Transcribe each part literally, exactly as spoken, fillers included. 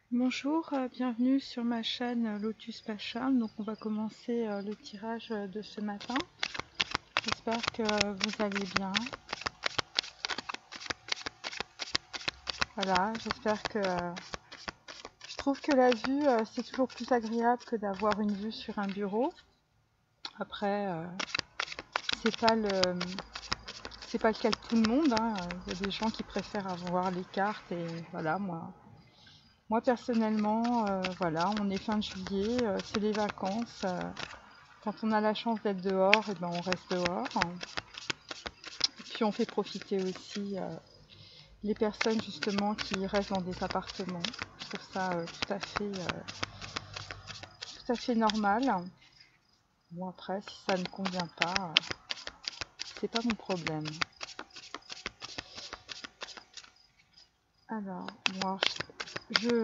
Bonjour, euh, bienvenue sur ma chaîne euh, Lotus Pacham. Donc on va commencer euh, le tirage euh, de ce matin. J'espère que euh, vous allez bien. Voilà, j'espère que... euh, je trouve que la vue, euh, c'est toujours plus agréable que d'avoir une vue sur un bureau. Après, euh, c'est pas le... c'est pas le cas de tout le monde, hein. Il y a des gens qui préfèrent avoir les cartes et voilà, moi... Moi personnellement, euh, voilà, on est fin de juillet, euh, c'est les vacances. euh, Quand on a la chance d'être dehors, et ben on reste dehors. Et puis on fait profiter aussi euh, les personnes justement qui restent dans des appartements. Je trouve ça euh, tout à fait, euh, tout à fait normal. Bon après, si ça ne convient pas, euh, c'est pas mon problème. Alors, moi, je,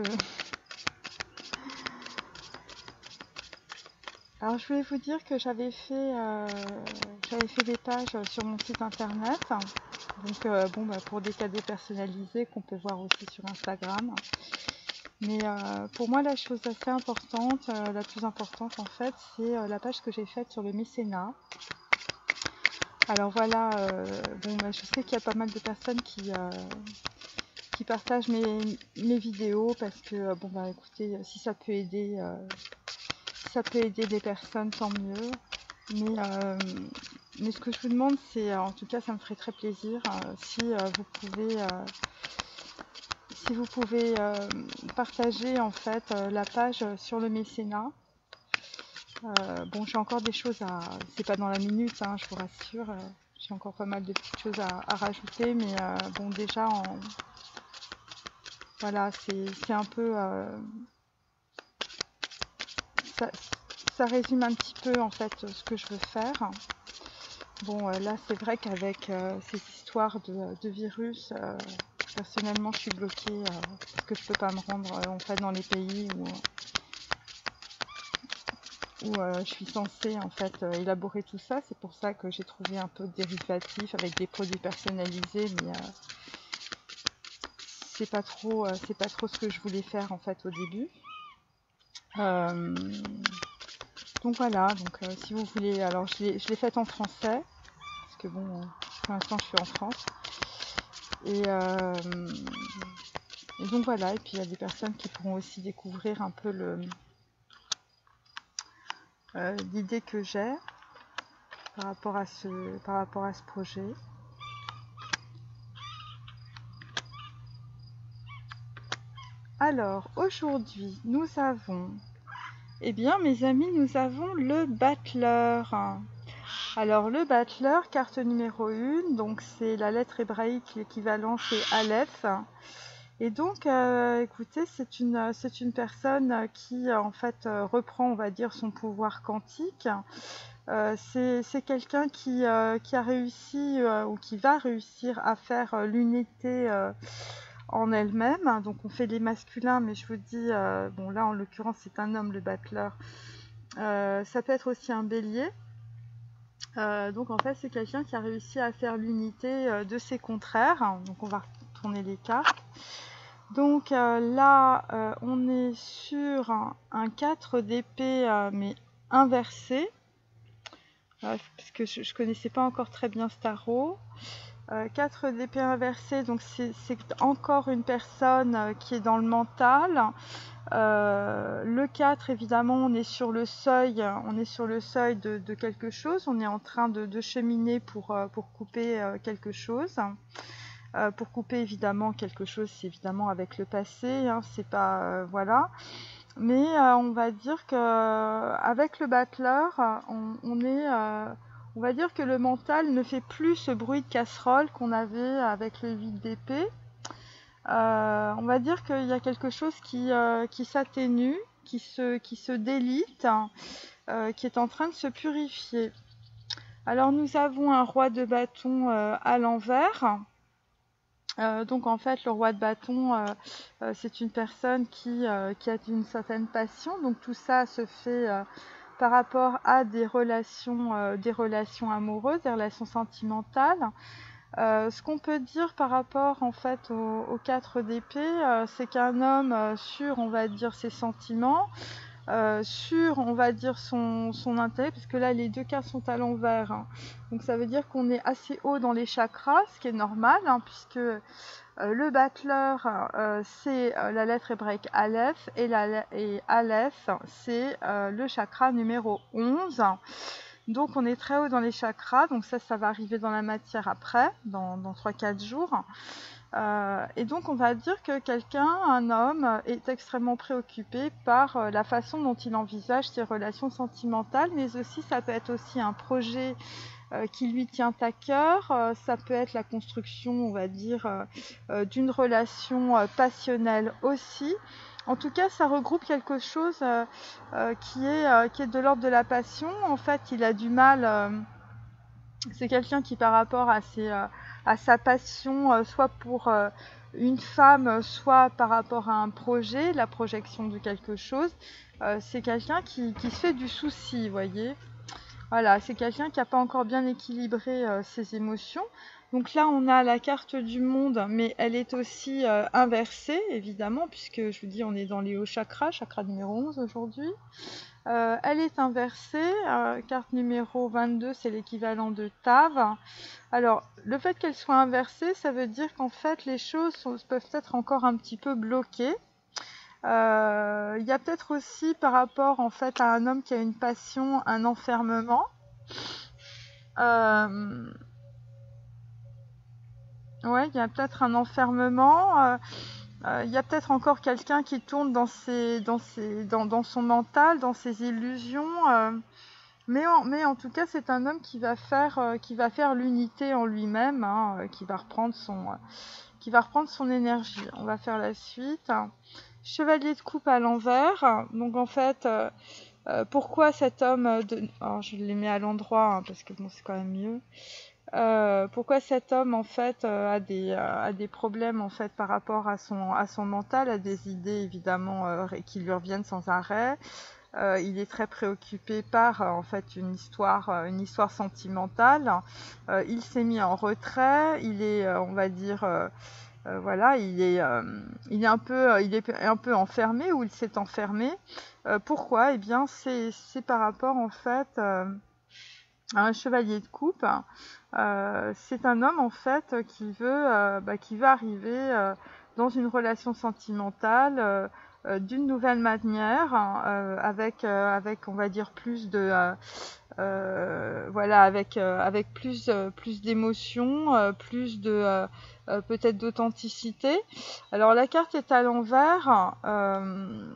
alors je voulais vous dire que j'avais fait, euh, j'avais fait des pages sur mon site internet. Donc euh, bon, bah, pour des cadeaux personnalisés qu'on peut voir aussi sur Instagram. Mais euh, pour moi, la chose assez importante, euh, la plus importante en fait, c'est euh, la page que j'ai faite sur le mécénat. Alors voilà, euh, bon, bah, je sais qu'il y a pas mal de personnes qui, euh, qui partagent mes, mes vidéos parce que, euh, bon, bah écoutez, si ça peut aider, euh, si ça peut aider des personnes, tant mieux. Mais, euh, mais ce que je vous demande, c'est, en tout cas, ça me ferait très plaisir euh, si euh, vous pouvez... Euh, si vous pouvez euh, partager en fait euh, la page sur le mécénat. Euh, bon, j'ai encore des choses à... C'est pas dans la minute, hein, je vous rassure. euh, j'ai encore pas mal de petites choses à, à rajouter, mais euh, bon, déjà, en... voilà, c'est un peu... Euh, ça, ça résume un petit peu en fait ce que je veux faire. Bon, euh, là, c'est vrai qu'avec euh, ces histoires de, de virus, euh, personnellement, je suis bloquée euh, parce que je peux pas me rendre euh, en fait dans les pays où où euh, je suis censée en fait euh, élaborer tout ça. C'est pour ça que j'ai trouvé un peu de dérivatif avec des produits personnalisés, mais euh, c'est pas trop, euh, c'est pas trop ce que je voulais faire en fait au début. Euh, donc voilà, donc euh, si vous voulez, alors je l'ai faite en français parce que bon, euh, pour l'instant je suis en France et, euh, et donc voilà. Et puis il y a des personnes qui pourront aussi découvrir un peu le euh, l'idée que j'ai par rapport à ce par rapport à ce projet. Alors, aujourd'hui, nous avons, eh bien, mes amis, nous avons le battleur. Alors, le battleur, carte numéro un, donc c'est la lettre hébraïque, l'équivalent, c'est Aleph. Et donc, euh, écoutez, c'est une, c'est une personne qui, en fait, reprend, on va dire, son pouvoir quantique. Euh, c'est quelqu'un qui, euh, qui a réussi, euh, ou qui va réussir à faire l'unité euh, en elle-même. Donc on fait les masculins, mais je vous dis, euh, bon là en l'occurrence c'est un homme le battleur. Euh, ça peut être aussi un bélier. Euh, donc en fait c'est quelqu'un qui a réussi à faire l'unité euh, de ses contraires. Donc on va retourner les cartes. Donc euh, là euh, on est sur un, un quatre d'épée euh, mais inversé. Euh, parce que je, je connaissais pas encore très bien ce tarot. Euh, quatre d'épée inversée, donc c'est encore une personne euh, qui est dans le mental. Euh, le quatre, évidemment, on est sur le seuil, on est sur le seuil de, de quelque chose. On est en train de, de cheminer pour, euh, pour couper euh, quelque chose. Euh, pour couper évidemment quelque chose, c'est évidemment avec le passé. Hein, c'est pas euh, voilà. Mais euh, on va dire que euh, avec le battleur, on, on est euh, on va dire que le mental ne fait plus ce bruit de casserole qu'on avait avec le huit d'épée. Euh, on va dire qu'il y a quelque chose qui, euh, qui s'atténue, qui se, qui se délite, euh, qui est en train de se purifier. Alors nous avons un roi de bâton euh, à l'envers. Euh, donc en fait le roi de bâton euh, euh, c'est une personne qui, euh, qui a une certaine passion. Donc tout ça se fait euh, par rapport à des relations, euh, des relations amoureuses, des relations sentimentales. Euh, ce qu'on peut dire par rapport en fait aux, aux quatre d'épée, euh, c'est qu'un homme euh, sur, on va dire, ses sentiments, euh, sur, on va dire, son, son intérêt, puisque là les deux cartes sont à l'envers, hein. Donc ça veut dire qu'on est assez haut dans les chakras, ce qui est normal, hein, puisque euh, le battleur, euh, c'est euh, la lettre hébraïque Aleph, et, la, et Aleph, c'est euh, le chakra numéro onze. Donc on est très haut dans les chakras, donc ça, ça va arriver dans la matière après, dans, dans trois quatre jours. Euh, et donc on va dire que quelqu'un, un homme, est extrêmement préoccupé par euh, la façon dont il envisage ses relations sentimentales, mais aussi ça peut être aussi un projet euh, qui lui tient à cœur, euh, ça peut être la construction, on va dire, euh, euh, d'une relation euh, passionnelle aussi. En tout cas, ça regroupe quelque chose euh, euh, qui, est, euh, qui est de l'ordre de la passion. En fait, il a du mal, euh, c'est quelqu'un qui par rapport à, ses, euh, à sa passion, euh, soit pour euh, une femme, soit par rapport à un projet, la projection de quelque chose, euh, c'est quelqu'un qui, qui se fait du souci, vous voyez. Voilà, c'est quelqu'un qui n'a pas encore bien équilibré euh, ses émotions. Donc là, on a la carte du monde, mais elle est aussi euh, inversée, évidemment, puisque je vous dis, on est dans les hauts chakras, chakra numéro onze aujourd'hui. Euh, elle est inversée, euh, carte numéro vingt-deux, c'est l'équivalent de Tav. Alors, le fait qu'elle soit inversée, ça veut dire qu'en fait, les choses sont, peuvent être encore un petit peu bloquées. Euh, il y a peut-être aussi par rapport en fait à un homme qui a une passion, un enfermement. Euh, ouais, il y a peut-être un enfermement. Euh, euh, il y a peut-être encore quelqu'un qui tourne dans ses, dans ses, dans, dans son mental, dans ses illusions. Euh, mais, en, mais en tout cas, c'est un homme qui va faire, euh, qui va faire l'unité en lui-même, hein, euh, qui va reprendre son, euh, qui va reprendre son énergie. On va faire la suite. Chevalier de coupe à l'envers. Donc en fait, euh, euh, pourquoi cet homme de... Alors je les mets à l'endroit hein, parce que bon c'est quand même mieux. Euh, pourquoi cet homme en fait euh, a des euh, a des problèmes en fait par rapport à son à son mental, a des idées évidemment euh, qui lui reviennent sans arrêt. Euh, il est très préoccupé par euh, en fait une histoire euh, une histoire sentimentale. Euh, il s'est mis en retrait. Il est euh, on va dire euh, Euh, voilà, il est, euh, il est un peu, euh, il est un peu enfermé ou il s'est enfermé. Euh, pourquoi? Eh bien, c'est, c'est par rapport en fait euh, à un chevalier de coupe. Euh, c'est un homme en fait qui veut, euh, bah, qui veut arriver euh, dans une relation sentimentale euh, euh, d'une nouvelle manière, hein, euh, avec, euh, avec, on va dire plus de euh, euh, voilà, avec euh, avec plus euh, plus d'émotion, euh, plus de euh, euh, peut-être d'authenticité. Alors la carte est à l'envers. Euh,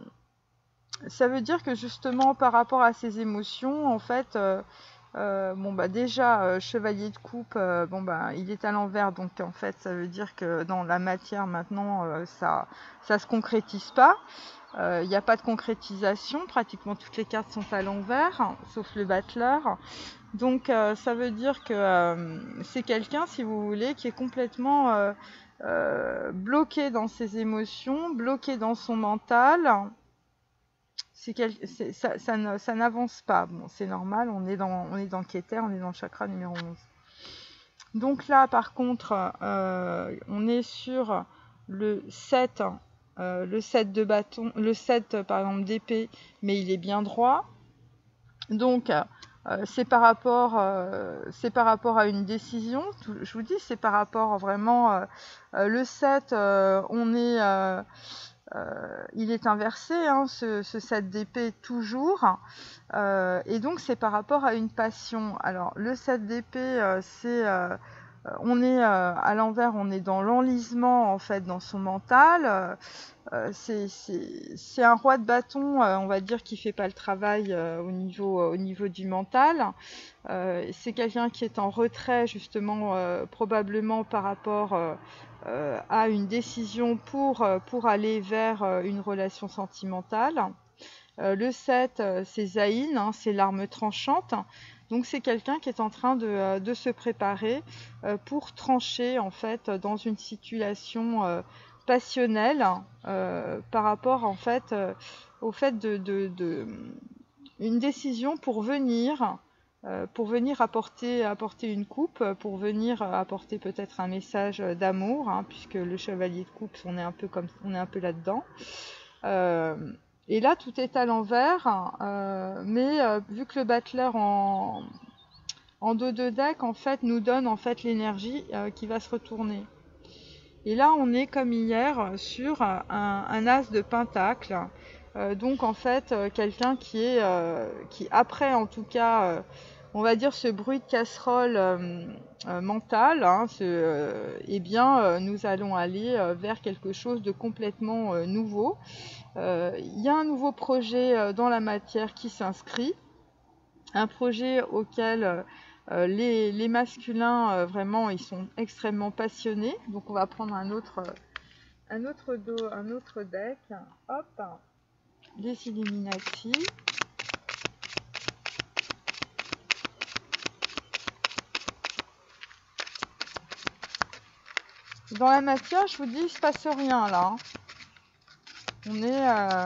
ça veut dire que justement par rapport à ces émotions, en fait, euh, euh, bon bah déjà euh, chevalier de coupe, euh, bon bah il est à l'envers, donc en fait ça veut dire que dans la matière maintenant euh, ça ça se concrétise pas. Il euh, n'y a pas de concrétisation, pratiquement toutes les cartes sont à l'envers, hein, sauf le battleur. Donc euh, ça veut dire que euh, c'est quelqu'un, si vous voulez, qui est complètement euh, euh, bloqué dans ses émotions, bloqué dans son mental. C'est quel... c'est, ça, ça, ne, ça n'avance pas. Bon, c'est normal, on est dans, on est dans Keter, on est dans le chakra numéro onze. Donc là, par contre, euh, on est sur le sept, euh, le sept de bâton, le sept par exemple d'épée, mais il est bien droit. Donc euh, c'est par rapport, euh, c'est par rapport à une décision. Tout, je vous dis, c'est par rapport vraiment euh, euh, le sept. Euh, on est, euh, euh, il est inversé, hein, ce, ce sept d'épée toujours. Euh, et donc c'est par rapport à une passion. Alors le sept d'épée, euh, c'est euh, on est euh, à l'envers, on est dans l'enlisement en fait dans son mental. Euh, euh, c'est, c'est, c'est un roi de bâton, euh, on va dire, qui fait pas le travail euh, au niveau euh, au niveau du mental. Euh, c'est quelqu'un qui est en retrait justement, euh, probablement par rapport euh, euh, à une décision pour euh, pour aller vers euh, une relation sentimentale. Euh, le sept, euh, c'est Zayn, hein, c'est l'arme tranchante. Donc c'est quelqu'un qui est en train de, euh, de se préparer euh, pour trancher en fait dans une situation euh, passionnelle euh, par rapport en fait euh, au fait de, de, de une décision pour venir euh, pour venir apporter, apporter une coupe, pour venir apporter peut-être un message d'amour, hein, puisque le chevalier de coupe, on est un peu comme, on est un peu là-dedans. Euh, et là, tout est à l'envers, euh, mais euh, vu que le battleur en, en dos de deck, en fait, nous donne en fait l'énergie euh, qui va se retourner. Et là, on est comme hier sur un, un as de pentacle. Euh, donc en fait, euh, quelqu'un qui est, euh, qui après en tout cas, euh, on va dire ce bruit de casserole euh, euh, mental, hein, ce, euh, eh bien, euh, nous allons aller euh, vers quelque chose de complètement euh, nouveau. Euh, Il y a un nouveau projet euh, dans la matière qui s'inscrit, un projet auquel euh, euh, les, les masculins euh, vraiment ils sont extrêmement passionnés. Donc on va prendre un autre, un autre dos, un autre deck. Hop, des Illuminati. Dans la matière, je vous dis, il se passe rien là. On est, euh,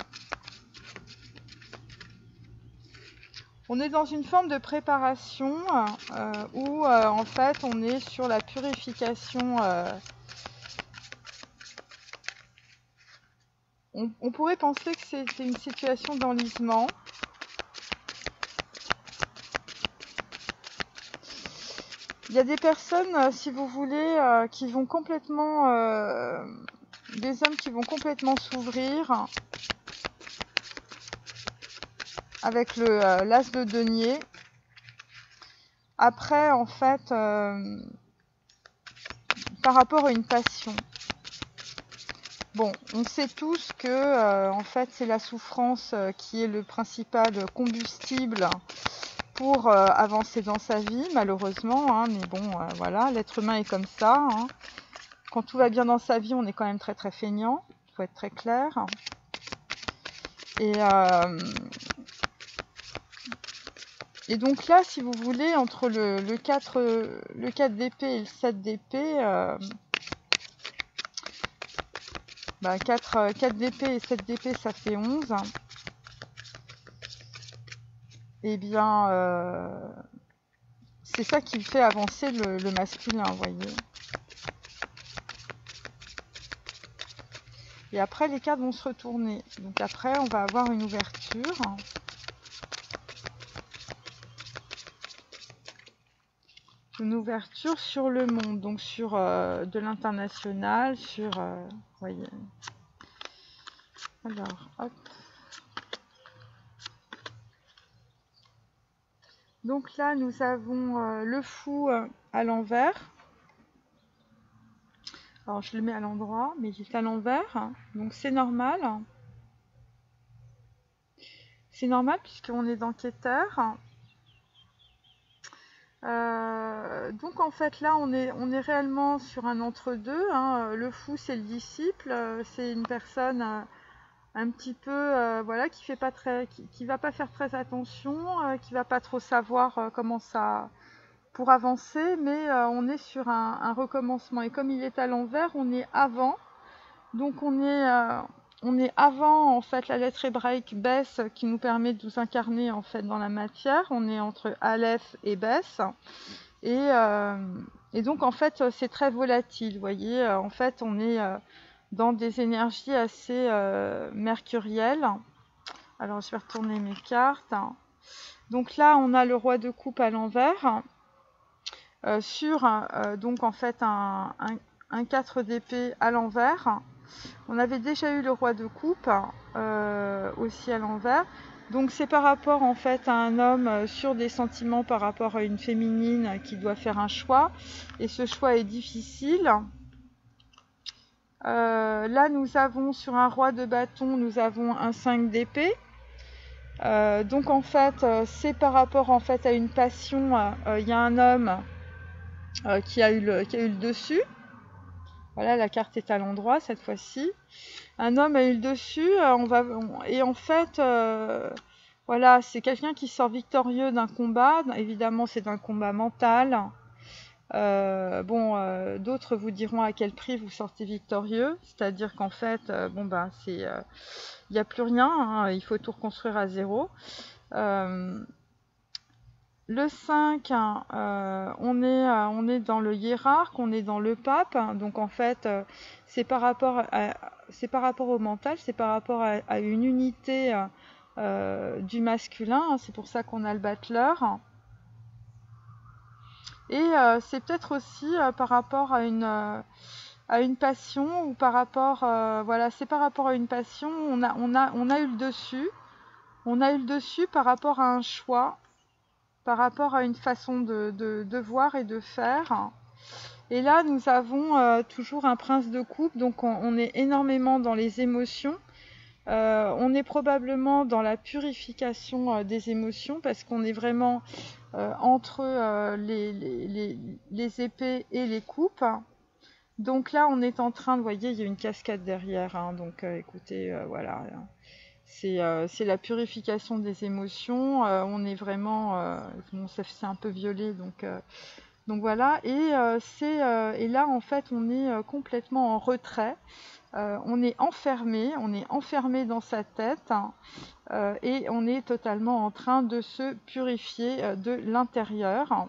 on est dans une forme de préparation euh, où euh, en fait on est sur la purification. Euh, on, on pourrait penser que c'est une situation d'enlisement. Il y a des personnes, euh, si vous voulez, euh, qui vont complètement, euh, des hommes qui vont complètement s'ouvrir avec le euh, l'as de denier. Après, en fait, euh, par rapport à une passion. Bon, on sait tous que, euh, en fait, c'est la souffrance euh, qui est le principal combustible pour euh, avancer dans sa vie, malheureusement. Hein, mais bon, euh, voilà, l'être humain est comme ça. Hein. Quand tout va bien dans sa vie, on est quand même très très feignant. Il faut être très clair. Et, euh, et donc là, si vous voulez, entre le, le quatre, le quatre d'épée et le sept d'épée, euh, bah quatre, quatre d'épée et sept d'épée, ça fait onze. Et bien, euh, c'est ça qui fait avancer le, le masculin, vous voyez. Et après, les cartes vont se retourner. Donc après, on va avoir une ouverture. Une ouverture sur le monde, donc sur euh, de l'international, sur... Euh, vous voyez. Alors, hop. Donc là, nous avons euh, le fou euh, à l'envers. Alors, je le mets à l'endroit, mais il est à l'envers. Donc, c'est normal. C'est normal puisqu'on est dans Keter. Euh, donc, en fait, là, on est, on est réellement sur un entre-deux. Hein. Le fou, c'est le disciple. C'est une personne... Euh, un petit peu euh, voilà qui fait pas très qui, qui va pas faire très attention, euh, qui va pas trop savoir euh, comment ça pour avancer, mais euh, on est sur un, un recommencement et comme il est à l'envers, on est avant. Donc on est euh, on est avant en fait la lettre hébraïque Bess qui nous permet de nous incarner en fait dans la matière. On est entre Aleph et Bess et euh, et donc en fait c'est très volatile, vous voyez, en fait on est euh, dans des énergies assez euh, mercurielles. Alors je vais retourner mes cartes. Donc là on a le roi de coupe à l'envers euh, sur euh, donc en fait un, un, un quatre d'épée à l'envers. On avait déjà eu le roi de coupe euh, aussi à l'envers. Donc c'est par rapport en fait à un homme sur des sentiments par rapport à une féminine qui doit faire un choix et ce choix est difficile. Euh, là, nous avons sur un roi de bâton, nous avons un cinq d'épée. Euh, donc en fait, euh, c'est par rapport en fait à une passion. Il euh, y a un homme euh, qui a eu le, qui a eu le dessus. Voilà, la carte est à l'endroit cette fois-ci. Un homme a eu le dessus. Euh, on va, on, et en fait, euh, voilà, c'est quelqu'un qui sort victorieux d'un combat. Évidemment, c'est d'un combat mental. Euh, bon, euh, d'autres vous diront à quel prix vous sortez victorieux, c'est-à-dire qu'en fait, euh, bon ben, c'est, il euh, n'y a plus rien, hein, il faut tout reconstruire à zéro. Euh, Le cinq, euh, on, est, euh, on est dans le hiérarque, on est dans le pape. Donc en fait, euh, c'est par rapport à, c'est par rapport au mental, c'est par rapport à, à une unité euh, du masculin. C'est pour ça qu'on a le battleur. Et euh, c'est peut-être aussi euh, par rapport à une, euh, à une passion ou par rapport, euh, voilà, c'est par rapport à une passion. On a, on a, on a eu le dessus. On a eu le dessus par rapport à un choix, par rapport à une façon de, de, de voir et de faire. Et là, nous avons euh, toujours un prince de coupe, donc on, on est énormément dans les émotions. Euh, on est probablement dans la purification euh, des émotions parce qu'on est vraiment euh, entre euh, les, les, les, les épées et les coupes. Donc là, on est en train de, vous voyez, il y a une cascade derrière, hein, donc euh, écoutez, euh, voilà. C'est euh, la purification des émotions. Euh, on est vraiment, euh, bon, c'est un peu violet, donc, euh, donc voilà. Et, euh, euh, et là, en fait, on est euh, complètement en retrait. Euh, on est enfermé, on est enfermé dans sa tête hein, euh, et on est totalement en train de se purifier euh, de l'intérieur.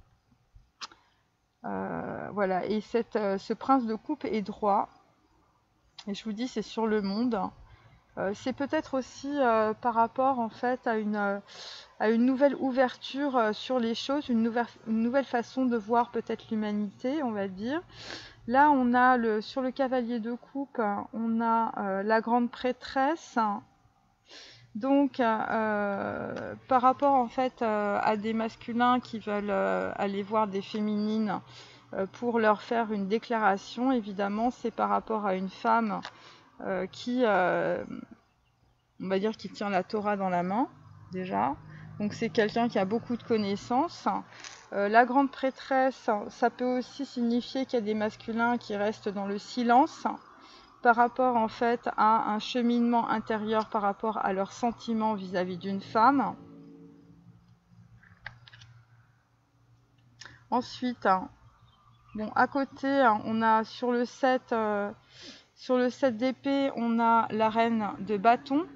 Euh, voilà. Et cette, euh, ce prince de coupe est droit. Et je vous dis, c'est sur le monde. Euh, c'est peut-être aussi euh, par rapport en fait à une, euh, à une nouvelle ouverture euh, sur les choses, une nouvelle, une nouvelle façon de voir peut-être l'humanité, on va dire. Là, on a le, sur le cavalier de coupe, on a euh, la grande prêtresse. Donc, euh, par rapport en fait euh, à des masculins qui veulent euh, aller voir des féminines euh, pour leur faire une déclaration, évidemment, c'est par rapport à une femme euh, qui, euh, on va dire, qui tient la Torah dans la main, déjà. Donc, c'est quelqu'un qui a beaucoup de connaissances. Euh, la grande prêtresse, ça peut aussi signifier qu'il y a des masculins qui restent dans le silence par rapport en fait à un cheminement intérieur par rapport à leurs sentiments vis-à-vis d'une femme. Ensuite, bon, à côté, on a sur le sept, euh, sur le sept d'épée, on a la reine de bâton.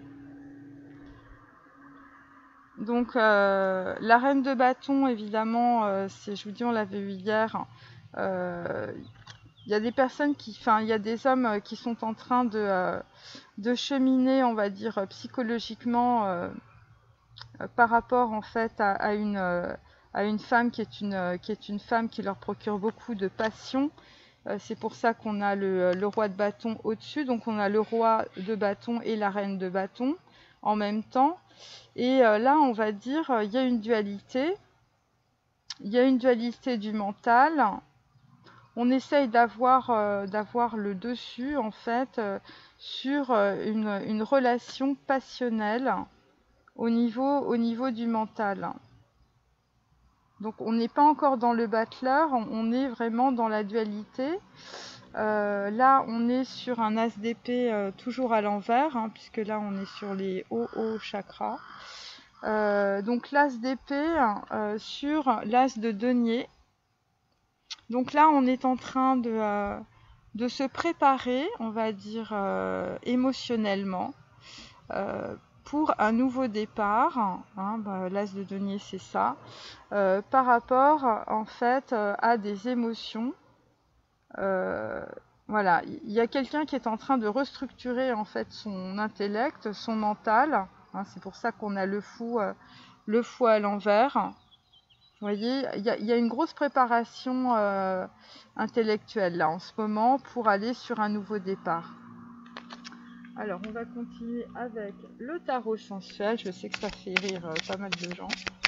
Donc euh, la reine de bâton, évidemment, euh, c'est, je vous dis, on l'avait vu hier. Euh, il y a des personnes qui, enfin, il y a des hommes qui sont en train de, euh, de cheminer, on va dire, psychologiquement euh, par rapport en fait à, à une euh, à une femme qui est une euh, qui est une femme qui leur procure beaucoup de passion. Euh, c'est pour ça qu'on a le, le roi de bâton au-dessus. Donc on a le roi de bâton et la reine de bâton en même temps. Et euh, là, on va dire, il y a une dualité. Il y a une dualité du mental. On essaye d'avoir euh, d'avoir le dessus, en fait, euh, sur euh, une, une relation passionnelle au niveau, au niveau du mental. Donc, on n'est pas encore dans le battleur, on, on est vraiment dans la dualité. Euh, là, on est sur un as d'épée euh, toujours à l'envers, hein, puisque là, on est sur les hauts hauts chakras. Euh, donc l'as d'épée euh, sur l'as de denier. Donc là, on est en train de, euh, de se préparer, on va dire, euh, émotionnellement, euh, pour un nouveau départ. Hein, bah, l'as de denier, c'est ça. Euh, par rapport, en fait, euh, à des émotions. Euh, voilà, il y a quelqu'un qui est en train de restructurer, en fait, son intellect, son mental. Hein, c'est pour ça qu'on a le fou... Euh, le fou à l'envers. Vous voyez, il y, y a une grosse préparation euh, intellectuelle là en ce moment pour aller sur un nouveau départ. Alors, on va continuer avec le tarot sensuel. Je sais que ça fait rire euh, pas mal de gens.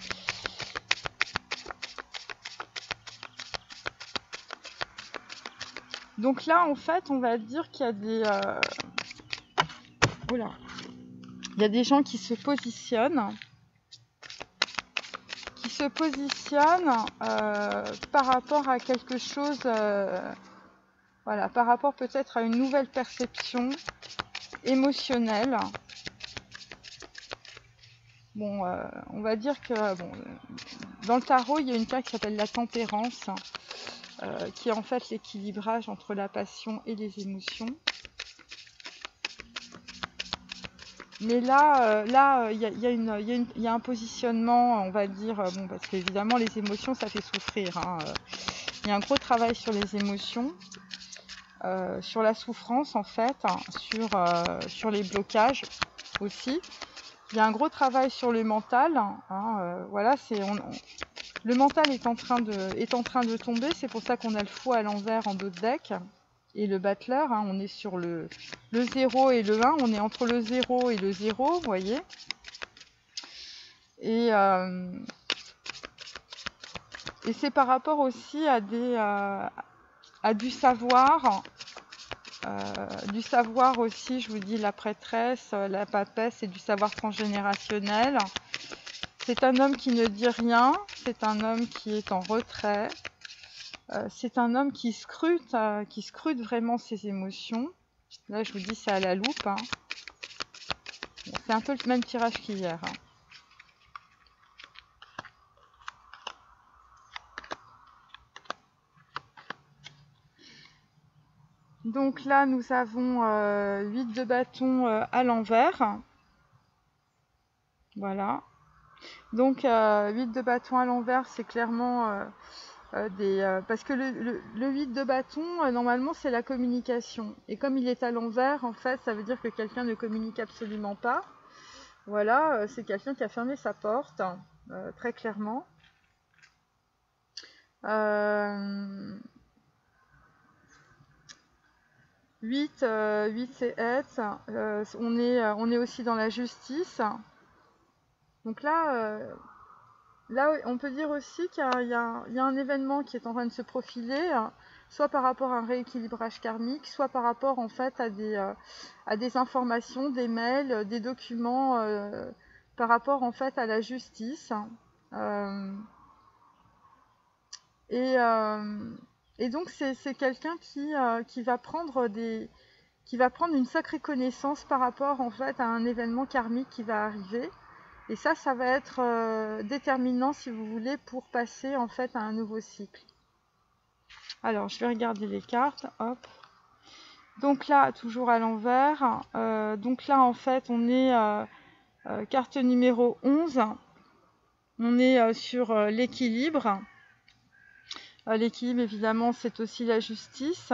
Donc là, en fait, on va dire qu'il y a des... Euh... Oula. Il y a des gens qui se positionnent se positionne euh, par rapport à quelque chose, euh, voilà, par rapport peut-être à une nouvelle perception émotionnelle. Bon, euh, on va dire que bon, dans le tarot, il y a une carte qui s'appelle la tempérance, euh, qui est en fait l'équilibrage entre la passion et les émotions. mais là, euh, là, il y a, y a une, y a une, y a un positionnement, on va dire, euh, bon, parce qu'évidemment, les émotions, ça fait souffrir. Hein, euh. Il y a un gros travail sur les émotions, euh, sur la souffrance, en fait, hein, sur, euh, sur les blocages aussi. Il y a un gros travail sur le mental. Hein, euh, voilà, c'est on, on, le mental est en train de, est en train de tomber. C'est pour ça qu'on a le fou à l'envers en dos de deck. Et le battleur, hein, on est sur le, le zéro et le un, on est entre le zéro et le zéro, vous voyez. Et, euh, et c'est par rapport aussi à, des, euh, à du savoir, euh, du savoir aussi, je vous dis, la prêtresse, la papesse, c'est du savoir transgénérationnel. C'est un homme qui ne dit rien, c'est un homme qui est en retrait. Euh, c'est un homme qui scrute, euh, qui scrute vraiment ses émotions. Là, je vous dis, c'est à la loupe. Hein. Bon, c'est un peu le même tirage qu'hier. Hein. Donc là, nous avons euh, huit de bâton euh, à l'envers. Voilà. Donc, euh, huit de bâton à l'envers, c'est clairement... Euh, Euh, des, euh, parce que le, le, le huit de bâton, euh, normalement, c'est la communication. Et comme il est à l'envers, en fait, ça veut dire que quelqu'un ne communique absolument pas. Voilà, euh, c'est quelqu'un qui a fermé sa porte, euh, très clairement. Euh, huit, euh, huit c'est être. Euh, on, est, on est aussi dans la justice. Donc là... Euh, Là, on peut dire aussi qu'il y, y, y a un événement qui est en train de se profiler, soit par rapport à un rééquilibrage karmique, soit par rapport en fait à des, euh, à des informations, des mails, des documents, euh, par rapport en fait à la justice. Euh, et, euh, et donc c'est quelqu'un qui, euh, qui va prendre des, qui va prendre une sacrée connaissance par rapport en fait à un événement karmique qui va arriver. Et ça, ça va être euh, déterminant, si vous voulez, pour passer en fait à un nouveau cycle. Alors, je vais regarder les cartes. Hop. Donc là, toujours à l'envers. Euh, donc là, en fait, on est euh, euh, carte numéro onze. On est euh, sur euh, l'équilibre. Euh, l'équilibre, évidemment, c'est aussi la justice.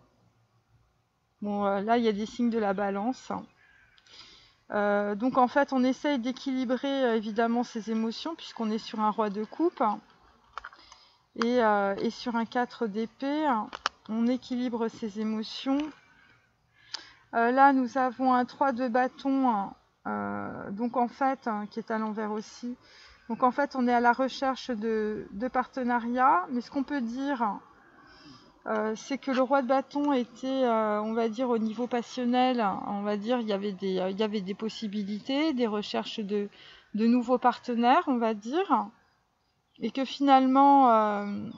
Bon, euh, là, il y a des signes de la balance. Euh, donc en fait on essaye d'équilibrer euh, évidemment ses émotions puisqu'on est sur un roi de coupe et, euh, et sur un quatre d'épée on équilibre ses émotions. Euh, là nous avons un trois de bâton euh, donc en fait hein, qui est à l'envers aussi. Donc en fait on est à la recherche de, de partenariats, mais ce qu'on peut dire Euh, c'est que le roi de bâton était, euh, on va dire, au niveau passionnel, on va dire, il y avait des, euh, il y avait des possibilités, des recherches de, de nouveaux partenaires, on va dire, et que finalement, euh,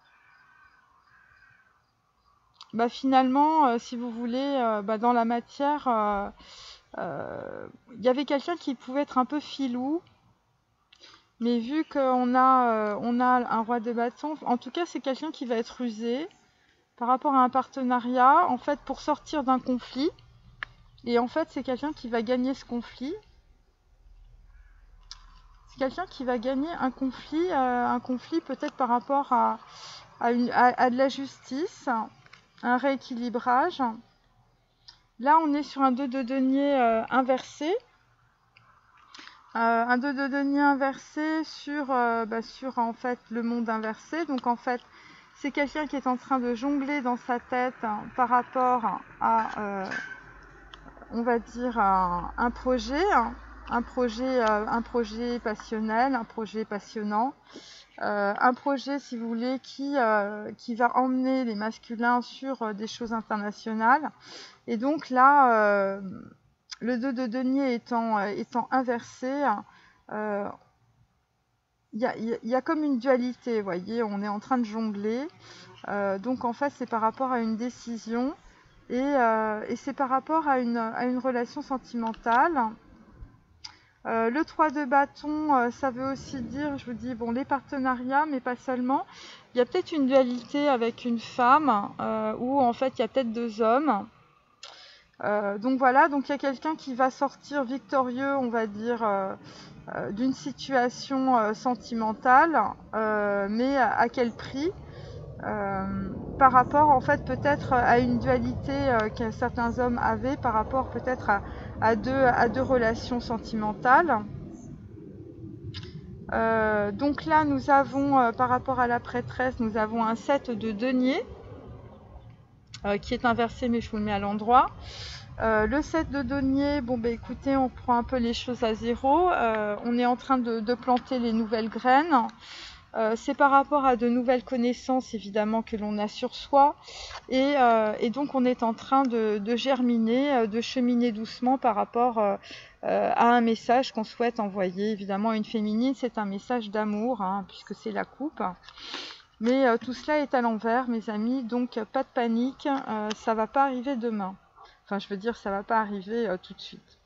bah finalement, euh, si vous voulez, euh, bah dans la matière, euh, euh, il y avait quelqu'un qui pouvait être un peu filou, mais vu qu'on a, euh, on a un roi de bâton, en tout cas, c'est quelqu'un qui va être rusé. Par rapport à un partenariat, en fait, pour sortir d'un conflit. Et en fait, c'est quelqu'un qui va gagner ce conflit. C'est quelqu'un qui va gagner un conflit, euh, un conflit peut-être par rapport à, à, une, à, à de la justice, un rééquilibrage. Là, on est sur un deux de denier euh, inversé. Euh, un deux de denier inversé sur, euh, bah, sur en fait, le monde inversé. Donc, en fait, c'est quelqu'un qui est en train de jongler dans sa tête hein, par rapport à, euh, on va dire, un, un projet, hein, un projet, euh, un projet passionnel, un projet passionnant, euh, un projet, si vous voulez, qui, euh, qui va emmener les masculins sur euh, des choses internationales. Et donc là, euh, le deux de denier étant, euh, étant inversé, euh, il y a, y a comme une dualité, vous voyez, on est en train de jongler. Euh, donc en fait, c'est par rapport à une décision et, euh, et c'est par rapport à une, à une relation sentimentale. Euh, le trois de bâton, euh, ça veut aussi dire, je vous dis, bon, les partenariats, mais pas seulement. Il y a peut-être une dualité avec une femme euh, où en fait il y a peut-être deux hommes. Euh, donc voilà, donc il y a quelqu'un qui va sortir victorieux, on va dire, euh, euh, d'une situation euh, sentimentale, euh, mais à, à quel prix? Euh, par rapport en fait peut-être à une dualité euh, que certains hommes avaient par rapport peut-être à, à, deux, à deux relations sentimentales. Euh, donc là nous avons euh, par rapport à la prêtresse, nous avons un sept de denier euh, qui est inversé, mais je vous le mets à l'endroit. Euh, le sept de denier, bon bah écoutez, on prend un peu les choses à zéro, euh, on est en train de, de planter les nouvelles graines. Euh, c'est par rapport à de nouvelles connaissances évidemment que l'on a sur soi et, euh, et donc on est en train de, de germiner, de cheminer doucement par rapport euh, à un message qu'on souhaite envoyer. Évidemment une féminine, c'est un message d'amour hein, puisque c'est la coupe. Mais euh, tout cela est à l'envers mes amis, donc pas de panique, euh, ça va pas arriver demain. Enfin je veux dire ça va pas arriver euh, tout de suite.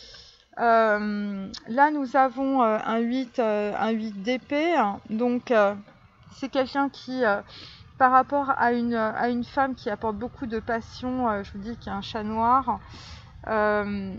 Euh, là nous avons euh, un huit, euh, un huit d'épée, donc euh, c'est quelqu'un qui, euh, par rapport à une, à une femme qui apporte beaucoup de passion, euh, je vous dis qu'il y a un chat noir, euh,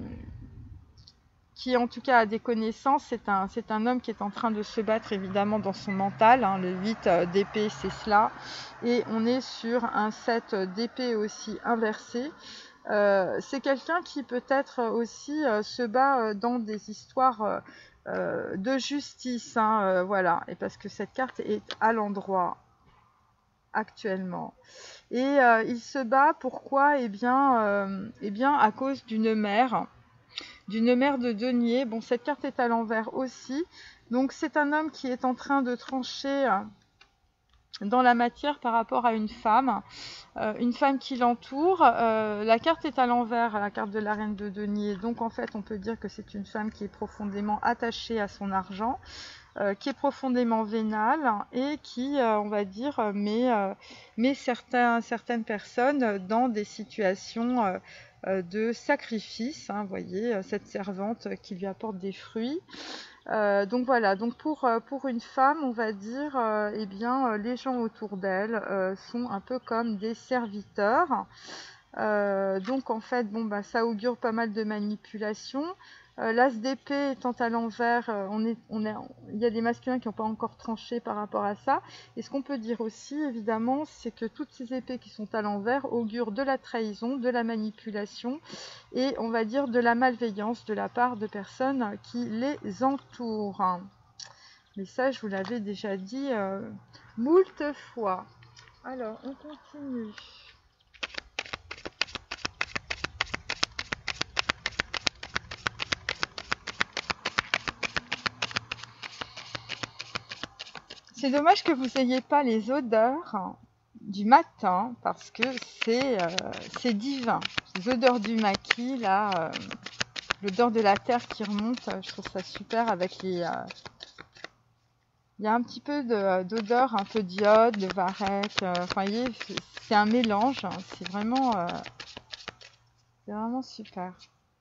qui en tout cas a des connaissances, c'est un, c'est un homme qui est en train de se battre évidemment dans son mental, hein, le huit euh, d'épée c'est cela, et on est sur un sept d'épée aussi inversé. Euh, c'est quelqu'un qui peut-être aussi euh, se bat euh, dans des histoires euh, euh, de justice, hein, euh, voilà, et parce que cette carte est à l'endroit actuellement. Et euh, il se bat pourquoi? Eh bien, euh, eh bien à cause d'une mère, d'une mère de denier. Bon, cette carte est à l'envers aussi, donc c'est un homme qui est en train de trancher euh, dans la matière par rapport à une femme, euh, une femme qui l'entoure. Euh, la carte est à l'envers, la carte de la reine de denier, donc en fait on peut dire que c'est une femme qui est profondément attachée à son argent, euh, qui est profondément vénale et qui, euh, on va dire, met, euh, met certains, certaines personnes dans des situations euh, euh, de sacrifice. Hein, vous voyez, cette servante qui lui apporte des fruits. Euh, donc voilà, donc pour, euh, pour une femme, on va dire, euh, eh bien, euh, les gens autour d'elle euh, sont un peu comme des serviteurs. Euh, donc en fait, bon, bah, ça augure pas mal de manipulation. Euh, L'as d'épée étant à l'envers, euh, on est, on est, il y a des masculins qui n'ont pas encore tranché par rapport à ça. Et ce qu'on peut dire aussi, évidemment, c'est que toutes ces épées qui sont à l'envers augurent de la trahison, de la manipulation et on va dire de la malveillance de la part de personnes qui les entourent. Mais ça, je vous l'avais déjà dit euh, moult fois. Alors, on continue. C'est dommage que vous n'ayez pas les odeurs du matin parce que c'est euh, c'est divin. Les odeurs du maquis, là, euh, l'odeur de la terre qui remonte, je trouve ça super avec les... Euh, il y a un petit peu d'odeur, un peu d'iode, de varech, euh, enfin, c'est un mélange, c'est vraiment, euh, c'est vraiment super.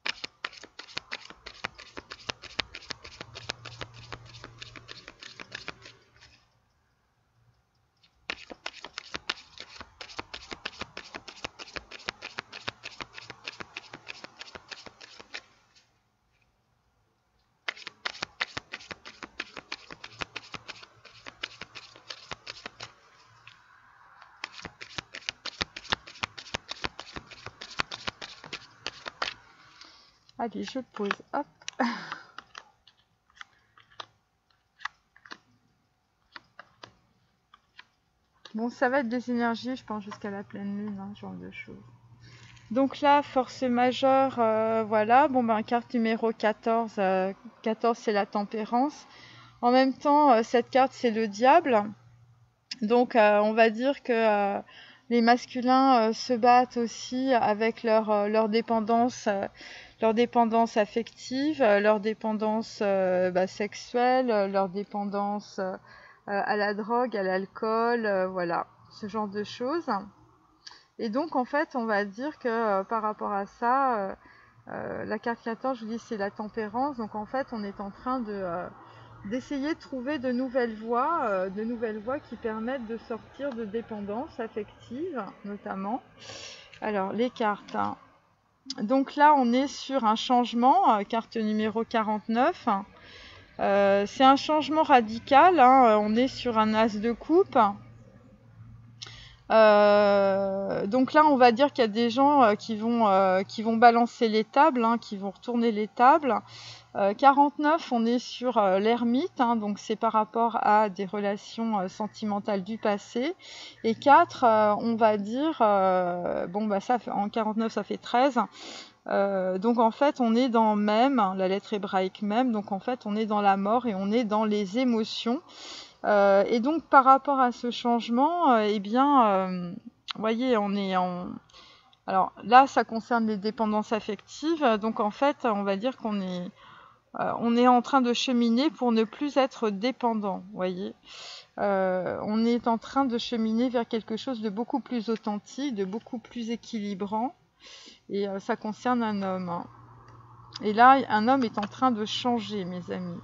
Allez, je pose, hop. Bon, ça va être des énergies, je pense, jusqu'à la pleine lune, hein, ce genre de choses. Donc là, force majeure, euh, voilà. Bon, ben, carte numéro quatorze. Euh, quatorze, c'est la tempérance. En même temps, euh, cette carte, c'est le diable. Donc, euh, on va dire que euh, les masculins euh, se battent aussi avec leur, euh, leur dépendance, euh, leur dépendance affective, euh, leur dépendance euh, bah, sexuelle, euh, leur dépendance euh, à la drogue, à l'alcool, euh, voilà, ce genre de choses. Et donc, en fait, on va dire que euh, par rapport à ça, euh, euh, la carte quatorze, je vous dis, c'est la tempérance. Donc, en fait, on est en train de... Euh, d'essayer de trouver de nouvelles voies, euh, de nouvelles voies qui permettent de sortir de dépendance affective, notamment. Alors, les cartes. Hein. Donc là, on est sur un changement, euh, carte numéro quarante-neuf. Euh, c'est un changement radical, hein, on est sur un as de coupe. Euh, donc là, on va dire qu'il y a des gens euh, qui, vont, euh, qui vont balancer les tables, hein, qui vont retourner les tables. Euh, quarante-neuf, on est sur euh, l'ermite, hein, donc c'est par rapport à des relations euh, sentimentales du passé. Et quatre, euh, on va dire, euh, bon bah ça fait, en quarante-neuf ça fait treize. Euh, donc en fait on est dans même, la lettre hébraïque même, donc en fait on est dans la mort et on est dans les émotions. Euh, et donc par rapport à ce changement, euh, eh bien, euh, vous voyez, on est en... Alors là, ça concerne les dépendances affectives, donc en fait, on va dire qu'on est, euh, on est en train de cheminer pour ne plus être dépendant, vous voyez. Euh, on est en train de cheminer vers quelque chose de beaucoup plus authentique, de beaucoup plus équilibrant, et euh, ça concerne un homme. Hein. Et là, un homme est en train de changer, mes amis.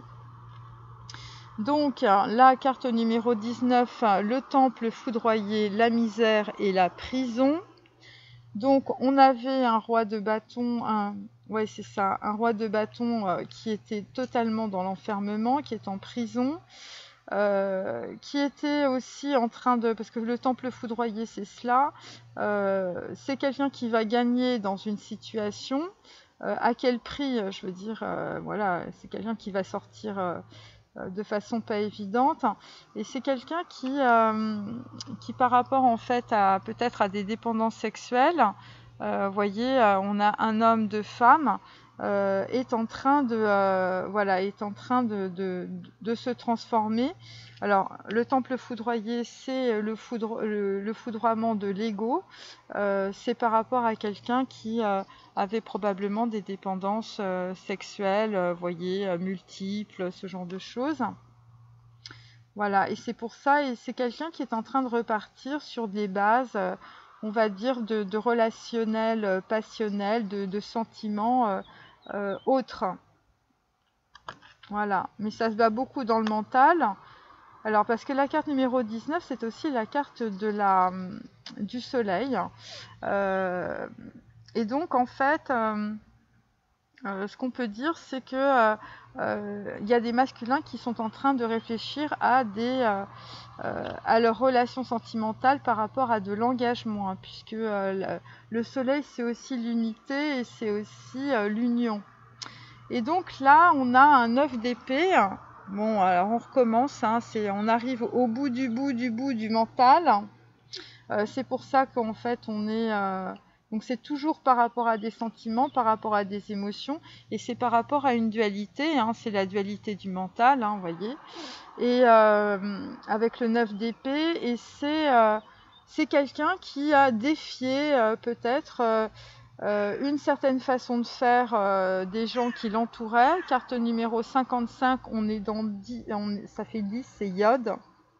Donc, la carte numéro dix-neuf, le temple foudroyé, la misère et la prison. Donc, on avait un roi de bâton, un, ouais, c'est ça, un roi de bâton euh, qui était totalement dans l'enfermement, qui est en prison, euh, qui était aussi en train de, parce que le temple foudroyé, c'est cela, euh, c'est quelqu'un qui va gagner dans une situation. Euh, à quel prix? Je veux dire, euh, voilà, c'est quelqu'un qui va sortir. Euh, de façon pas évidente, et c'est quelqu'un qui, euh, qui par rapport en fait à peut-être à des dépendances sexuelles, euh, voyez, euh, on a un homme de femme euh, est en train de euh, voilà est en train de, de, de se transformer. Alors le temple foudroyé, c'est le, foudro le, le foudroiement de l'ego, euh, c'est par rapport à quelqu'un qui euh, avait probablement des dépendances euh, sexuelles, euh, voyez, euh, multiples, ce genre de choses. Voilà, et c'est pour ça, et c'est quelqu'un qui est en train de repartir sur des bases, euh, on va dire, de, de relationnel, euh, passionnel, de, de sentiments euh, euh, autres. Voilà, mais ça se bat beaucoup dans le mental. Alors, parce que la carte numéro dix-neuf, c'est aussi la carte de la, du soleil. Euh, et donc, en fait... Euh, Euh, ce qu'on peut dire, c'est que euh, euh, y a des masculins qui sont en train de réfléchir à des euh, euh, à leurs relations sentimentales par rapport à de l'engagement, hein, puisque euh, le, le soleil c'est aussi l'unité et c'est aussi euh, l'union. Et donc là, on a un neuf d'épée. Bon, alors on recommence, hein, c'est, on arrive au bout du bout du bout du mental. Euh, c'est pour ça qu'en fait on est euh, donc c'est toujours par rapport à des sentiments, par rapport à des émotions, et c'est par rapport à une dualité, hein, c'est la dualité du mental, hein, vous voyez, et euh, avec le neuf d'épée, et c'est euh, c'est quelqu'un qui a défié euh, peut-être euh, euh, une certaine façon de faire euh, des gens qui l'entouraient. Carte numéro cinquante-cinq, on est dans dix, on, ça fait dix, c'est Yod.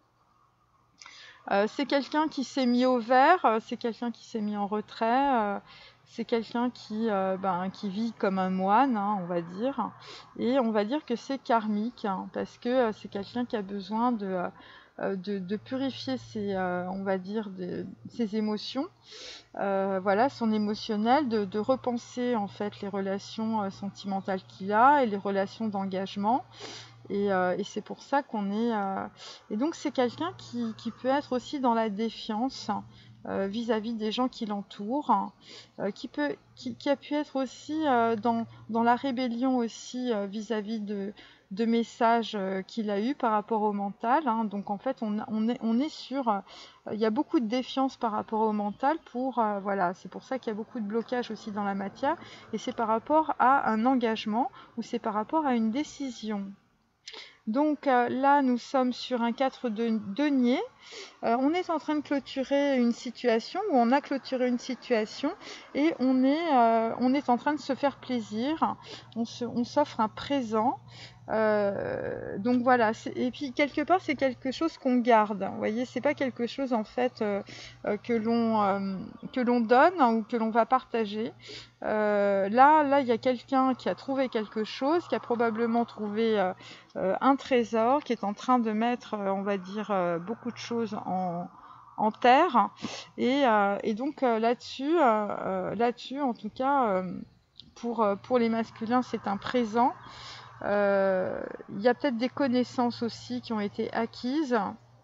Euh, c'est quelqu'un qui s'est mis au vert, euh, c'est quelqu'un qui s'est mis en retrait, euh, c'est quelqu'un qui, euh, ben, qui vit comme un moine, hein, on va dire. Et on va dire que c'est karmique, hein, parce que euh, c'est quelqu'un qui a besoin de, euh, de, de purifier ses, euh, on va dire, de, ses émotions, euh, voilà, son émotionnel, de, de repenser en fait les relations euh, sentimentales qu'il a et les relations d'engagement. Et, euh, et c'est pour ça qu'on est... Euh... Et donc c'est quelqu'un qui, qui peut être aussi dans la défiance euh, vis-à-vis des gens qui l'entourent, euh, qui, peut, qui, qui a pu être aussi euh, dans, dans la rébellion aussi euh, vis-à-vis de, de messages euh, qu'il a eu par rapport au mental. Hein. Donc en fait on, on, est, on est sur... Euh, il y a beaucoup de défiance par rapport au mental pour... Euh, voilà, c'est pour ça qu'il y a beaucoup de blocage aussi dans la matière. Et c'est par rapport à un engagement ou c'est par rapport à une décision. Donc euh, là, nous sommes sur un quatre de denier. Euh, on est en train de clôturer une situation, ou on a clôturé une situation, et on est, euh, on est en train de se faire plaisir. On, se, on s'offre un présent. Euh, donc voilà, et puis quelque part c'est quelque chose qu'on garde, vous voyez, c'est pas quelque chose en fait euh, euh, que l'on euh, que l'on donne, hein, ou que l'on va partager. Euh, là, là, il y a quelqu'un qui a trouvé quelque chose, qui a probablement trouvé euh, euh, un trésor, qui est en train de mettre, euh, on va dire, euh, beaucoup de choses en en terre. Et, euh, et donc euh, là-dessus, euh, là-dessus, en tout cas, euh, pour, pour les masculins, c'est un présent. Euh, il y a peut-être des connaissances aussi qui ont été acquises.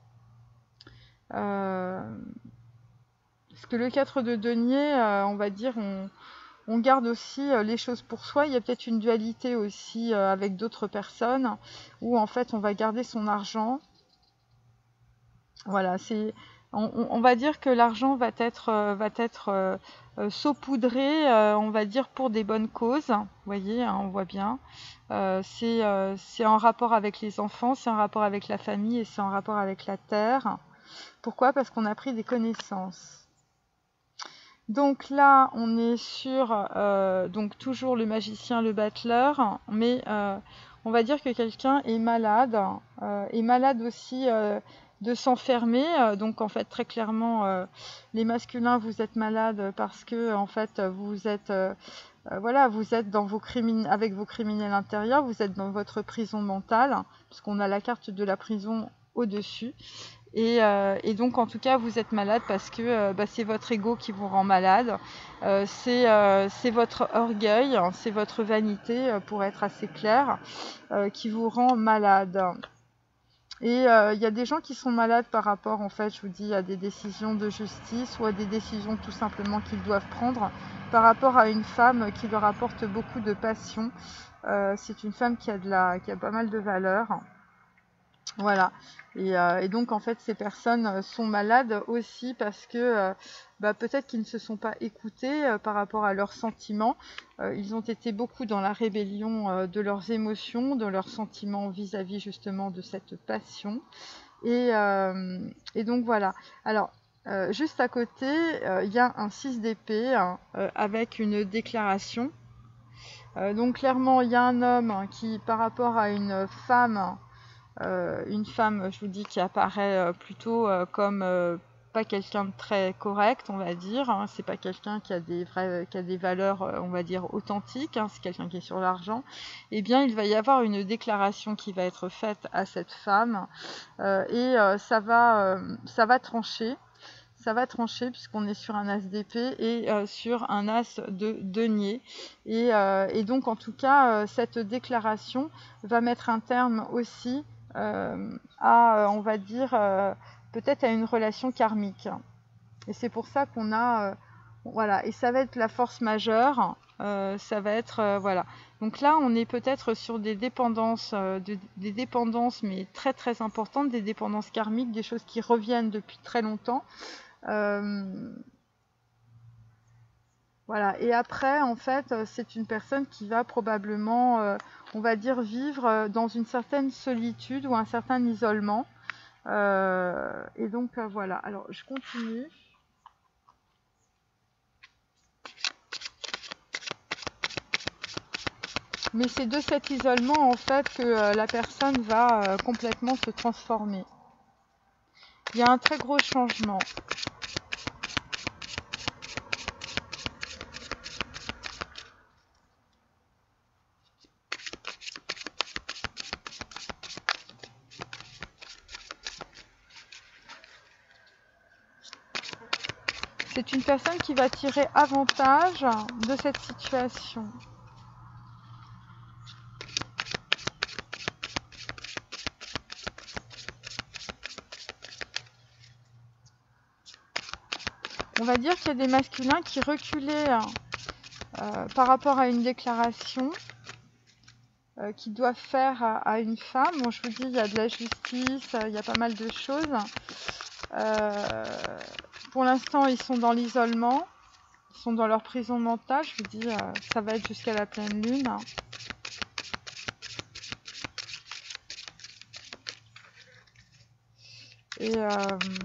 Euh, parce que le quatre de denier, euh, on va dire, on, on garde aussi euh, les choses pour soi. Il y a peut-être une dualité aussi euh, avec d'autres personnes, où en fait on va garder son argent. Voilà, c'est, on, on va dire que l'argent va être, euh, va être euh, euh, saupoudré, euh, on va dire, pour des bonnes causes. Vous voyez, hein, on voit bien. Euh, c'est euh, c'est en rapport avec les enfants, c'est en rapport avec la famille et c'est en rapport avec la terre. Pourquoi? Parce qu'on a pris des connaissances. Donc là, on est sur euh, donc toujours le magicien, le battleur, mais euh, on va dire que quelqu'un est malade, euh, est malade aussi euh, de s'enfermer. Euh, donc en fait, très clairement, euh, les masculins, vous êtes malades parce que en fait, vous êtes euh, euh, voilà, vous êtes dans vos crimin- avec vos criminels intérieurs, vous êtes dans votre prison mentale, puisqu'on a la carte de la prison au-dessus. Et, euh, et donc en tout cas vous êtes malade parce que euh, bah, c'est votre ego qui vous rend malade, euh, c'est euh, c'est votre orgueil, hein, c'est votre vanité euh, pour être assez clair, euh, qui vous rend malade. Et il euh, y a des gens qui sont malades par rapport, en fait, je vous dis, à des décisions de justice ou à des décisions tout simplement qu'ils doivent prendre par rapport à une femme qui leur apporte beaucoup de passion. Euh, c'est une femme qui a, de la, qui a pas mal de valeur. Voilà. Et, euh, et donc, en fait, ces personnes sont malades aussi parce que euh, bah, peut-être qu'ils ne se sont pas écoutés euh, par rapport à leurs sentiments. Euh, ils ont été beaucoup dans la rébellion euh, de leurs émotions, de leurs sentiments vis-à-vis justement de cette passion. Et, euh, et donc, voilà. Alors, euh, juste à côté, euh, il y a un six d'épée hein, euh, avec une déclaration. Euh, donc, clairement, il y a un homme hein, qui, par rapport à une femme, Euh, une femme, je vous dis, qui apparaît euh, plutôt euh, comme euh, pas quelqu'un de très correct, on va dire. Hein. C'est pas quelqu'un qui a des vrais, qui a des valeurs, euh, on va dire, authentiques. Hein. C'est quelqu'un qui est sur l'argent. Eh bien, il va y avoir une déclaration qui va être faite à cette femme euh, et euh, ça va, euh, ça va trancher. Ça va trancher puisqu'on est sur un as d'épée et euh, sur un as de denier. Et, euh, et donc, en tout cas, euh, cette déclaration va mettre un terme aussi euh, à, on va dire, euh, peut-être à une relation karmique. Et c'est pour ça qu'on a, euh, voilà, et ça va être la force majeure. Euh, ça va être, euh, voilà. Donc là, on est peut-être sur des dépendances, euh, de, des dépendances, mais très très importantes, des dépendances karmiques, des choses qui reviennent depuis très longtemps. Euh, voilà. Et après, en fait, c'est une personne qui va probablement, euh, on va dire, vivre dans une certaine solitude ou un certain isolement. Euh, et donc, euh, voilà. Alors, je continue. Mais c'est de cet isolement, en fait, que euh, la personne va euh, complètement se transformer. Il y a un très gros changement. C'est une personne qui va tirer avantage de cette situation. On va dire qu'il y a des masculins qui reculaient euh, par rapport à une déclaration euh, qu'ils doivent faire à, à une femme. Bon, je vous dis, il y a de la justice, euh, il y a pas mal de choses. Euh, pour l'instant, ils sont dans l'isolement, ils sont dans leur prison mentale. Je vous dis, euh, ça va être jusqu'à la pleine lune. Et euh,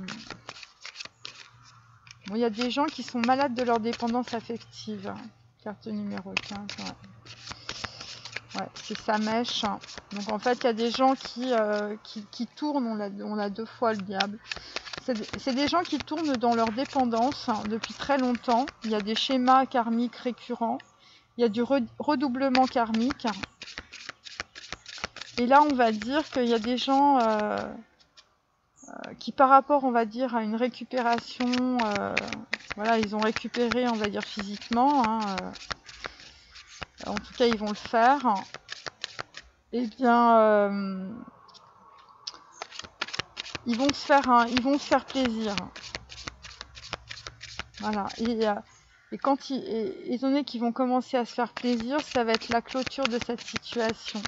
bon, il y a des gens qui sont malades de leur dépendance affective. Carte numéro quinze, ouais. Ouais, c'est sa mèche. Donc en fait, il y a des gens qui, euh, qui, qui tournent, on a, on a deux fois le diable. C'est des gens qui tournent dans leur dépendance hein, depuis très longtemps. Il y a des schémas karmiques récurrents. Il y a du redoublement karmique. Et là, on va dire qu'il y a des gens... Euh, euh, qui par rapport, on va dire, à une récupération, euh, voilà, ils ont récupéré, on va dire, physiquement, hein, euh, en tout cas, ils vont le faire, et eh bien, euh, ils vont se faire, un, ils vont se faire plaisir. Voilà, et, euh, et quand ils, et, étant donné qu'ils vont commencer à se faire plaisir, ça va être la clôture de cette situation.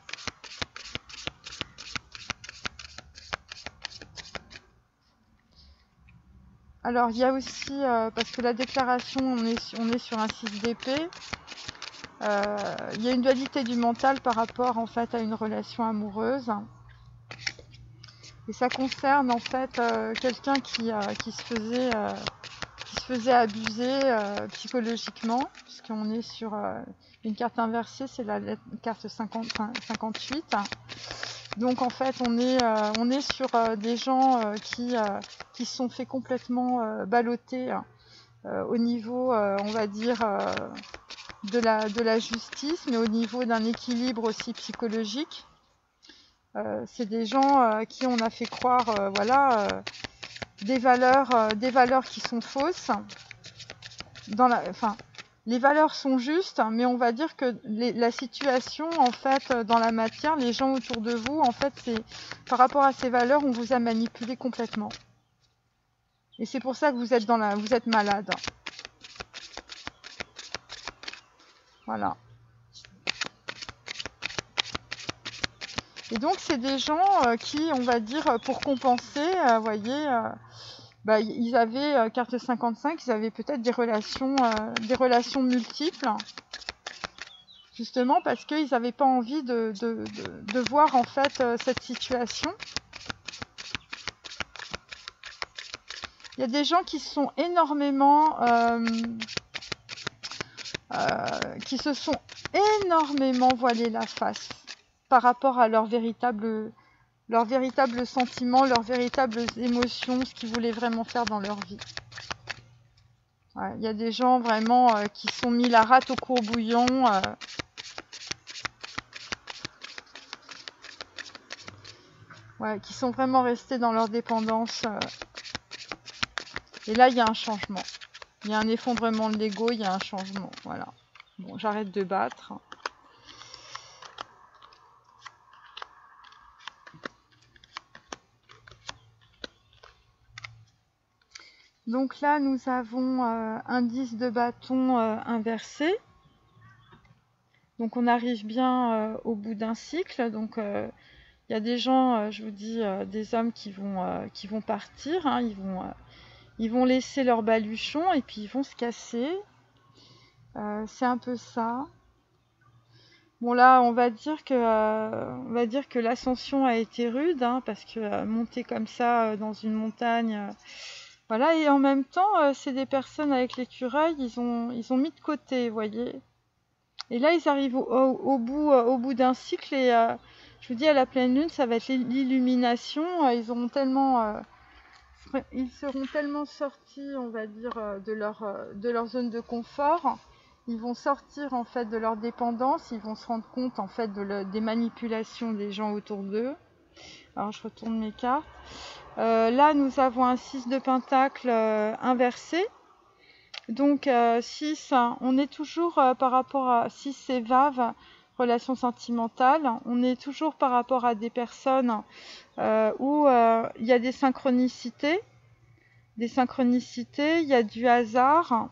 Alors, il y a aussi, euh, parce que la déclaration, on est, on est sur un six d'épée, euh, il y a une dualité du mental par rapport, en fait, à une relation amoureuse. Et ça concerne, en fait, euh, quelqu'un qui, euh, qui se faisait... Euh, qui se faisait abuser euh, psychologiquement, puisqu'on est sur euh, une carte inversée, c'est la carte cinquante, cinquante-huit. Donc en fait, on est, euh, on est sur euh, des gens euh, qui, euh, qui se sont fait complètement euh, balloter euh, au niveau, euh, on va dire, euh, de, la, de la justice, mais au niveau d'un équilibre aussi psychologique. Euh, c'est des gens euh, qui on a fait croire, euh, voilà... Euh, des valeurs, euh, des valeurs qui sont fausses. Dans la, enfin, les valeurs sont justes, mais on va dire que les, la situation, en fait, dans la matière, les gens autour de vous, en fait, c'est par rapport à ces valeurs, on vous a manipulé complètement. Et c'est pour ça que vous êtes dans la, vous êtes malade. Voilà. Et donc, c'est des gens euh, qui, on va dire, pour compenser, euh, vous voyez. Euh, Bah, ils avaient, euh, carte cinquante-cinq, ils avaient peut-être des relations, euh, des relations multiples, justement parce qu'ils n'avaient pas envie de, de, de, de voir en fait euh, cette situation. Il y a des gens qui sont énormément, euh, euh, qui se sont énormément voilés la face par rapport à leur véritable leurs véritables sentiments, leurs véritables émotions, ce qu'ils voulaient vraiment faire dans leur vie. Ouais, il y a des gens vraiment euh, qui sont mis la rate au courbouillon. Euh, ouais, qui sont vraiment restés dans leur dépendance. Euh, et là, il y a un changement. Il y a un effondrement de l'ego, il y a un changement. Voilà. Bon, j'arrête de battre. Donc là, nous avons euh, un dix de bâton euh, inversé. Donc on arrive bien euh, au bout d'un cycle. Donc euh, il y a des gens, euh, je vous dis, euh, des hommes qui vont, euh, qui vont partir. Hein, ils, vont, euh, ils vont laisser leur baluchon et puis ils vont se casser. Euh, c'est un peu ça. Bon là, on va dire que, euh, on va dire que l'ascension a été rude, hein, parce que euh, monter comme ça euh, dans une montagne... Euh, Voilà, et en même temps, euh, c'est des personnes avec l'écureuil, ils ont, ils ont mis de côté, vous voyez. Et là, ils arrivent au, au, au bout, euh, au bout d'un cycle, et euh, je vous dis, à la pleine lune, ça va être l'illumination. Euh, ils auront tellement, euh, ils seront tellement sortis, on va dire, euh, de leur, euh, de leur zone de confort. Ils vont sortir, en fait, de leur dépendance. Ils vont se rendre compte, en fait, de le, des manipulations des gens autour d'eux. Alors, je retourne mes cartes. Euh, là, nous avons un six de pentacle euh, inversé. Donc, euh, six, hein, on est toujours euh, par rapport à six, c'est vave, relation sentimentale. On est toujours par rapport à des personnes euh, où euh, il y a des synchronicités. Des synchronicités, il y a du hasard.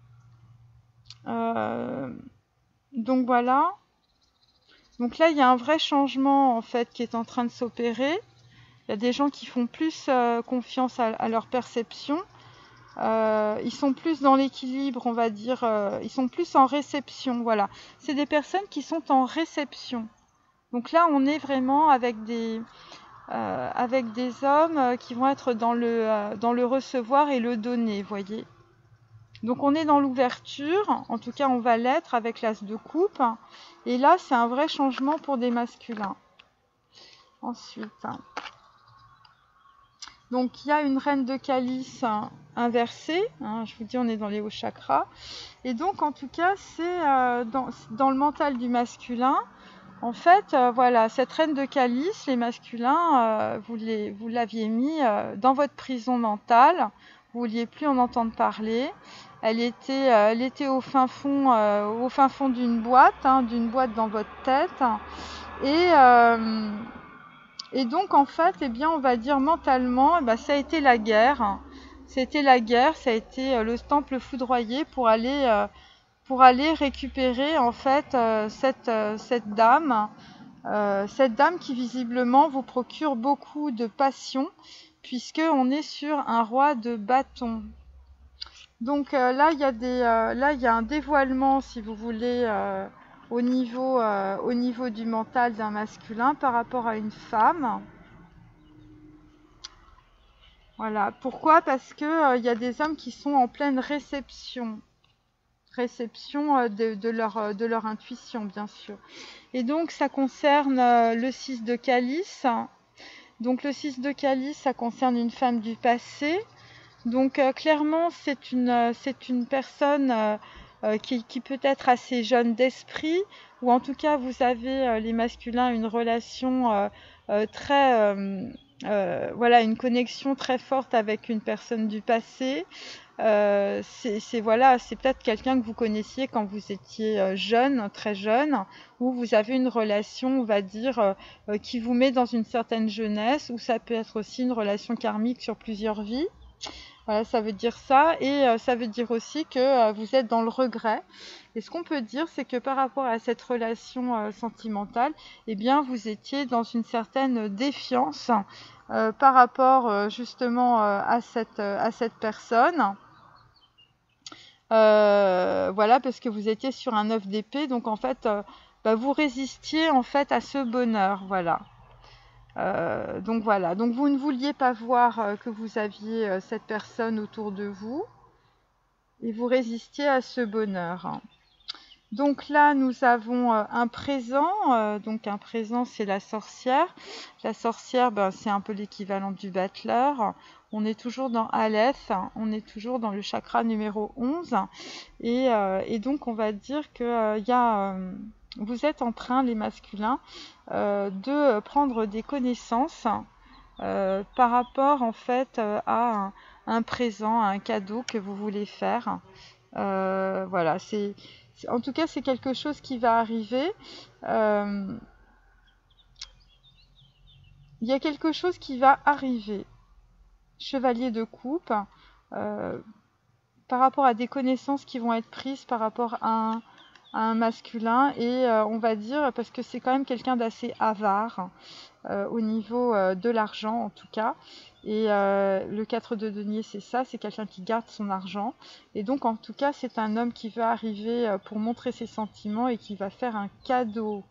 Euh, donc, voilà. Donc là, il y a un vrai changement, en fait, qui est en train de s'opérer. Il y a des gens qui font plus euh, confiance à, à leur perception. Euh, ils sont plus dans l'équilibre, on va dire. Euh, ils sont plus en réception, voilà. C'est des personnes qui sont en réception. Donc là, on est vraiment avec des, euh, avec des hommes euh, qui vont être dans le, euh, dans le recevoir et le donner, voyez. Donc on est dans l'ouverture. En tout cas, on va l'être avec l'as de coupe. Et là, c'est un vrai changement pour des masculins. Ensuite... Donc, il y a une reine de calice hein, inversée. Hein, je vous dis, on est dans les hauts chakras. Et donc, en tout cas, c'est euh, dans, dans le mental du masculin. En fait, euh, voilà, cette reine de calice, les masculins, euh, vous les- vous l'aviez mis euh, dans votre prison mentale. Vous vouliez plus en entendre parler. Elle était, euh, elle était au fin fond, euh, au fin fond d'une boîte, hein, d'une boîte dans votre tête. Et, euh, et donc, en fait, eh bien, on va dire mentalement, eh ben, ça a été la guerre. C'était la guerre, ça a été euh, le temple foudroyé pour aller, euh, pour aller récupérer en fait euh, cette, euh, cette dame. Euh, cette dame qui visiblement vous procure beaucoup de passion puisque on est sur un roi de bâton. Donc euh, là il y a des euh, là il y a un dévoilement si vous voulez euh, au niveau euh, au niveau du mental d'un masculin par rapport à une femme. Voilà. Pourquoi? Parce que euh, il y a des hommes qui sont en pleine réception. Réception euh, de, de leur euh, de leur intuition bien sûr. Et donc ça concerne euh, le six de calice. Donc le six de calice, ça concerne une femme du passé. Donc euh, clairement, c'est une, euh, c'est une personne euh, euh, qui, qui peut être assez jeune d'esprit, ou en tout cas, vous avez, euh, les masculins, une relation euh, euh, très... euh, euh, voilà, une connexion très forte avec une personne du passé. Euh, c'est c'est- voilà, c'est peut-être quelqu'un que vous connaissiez quand vous étiez euh, jeune, très jeune, où vous avez une relation, on va dire, euh, euh, qui vous met dans une certaine jeunesse, ou ça peut être aussi une relation karmique sur plusieurs vies. Voilà, ça veut dire ça, et euh, ça veut dire aussi que euh, vous êtes dans le regret. Et ce qu'on peut dire, c'est que par rapport à cette relation euh, sentimentale, eh bien, vous étiez dans une certaine défiance euh, par rapport euh, justement euh, à cette, euh, à cette personne. Euh, voilà, parce que vous étiez sur un neuf d'épée, donc en fait, euh, bah, vous résistiez en fait à ce bonheur, voilà. Euh, donc voilà, donc vous ne vouliez pas voir euh, que vous aviez euh, cette personne autour de vous, et vous résistiez à ce bonheur. Donc là, nous avons euh, un présent, euh, donc un présent, c'est la sorcière. La sorcière, ben, c'est un peu l'équivalent du battleur. On est toujours dans Aleph, on est toujours dans le chakra numéro onze. Et, euh, et donc, on va dire que euh, y a, euh, vous êtes en train, les masculins, euh, de prendre des connaissances euh, par rapport, en fait, euh, à un, un présent, à un cadeau que vous voulez faire. Euh, voilà, c'est, c'est- en tout cas, c'est quelque chose qui va arriver. Euh, Il y a quelque chose qui va arriver. Chevalier de coupe, euh, par rapport à des connaissances qui vont être prises par rapport à un, à un masculin. Et euh, on va dire, parce que c'est quand même quelqu'un d'assez avare, euh, au niveau euh, de l'argent en tout cas. Et euh, le quatre de denier, c'est ça, c'est quelqu'un qui garde son argent. Et donc en tout cas, c'est un homme qui veut arriver euh, pour montrer ses sentiments et qui va faire un cadeau.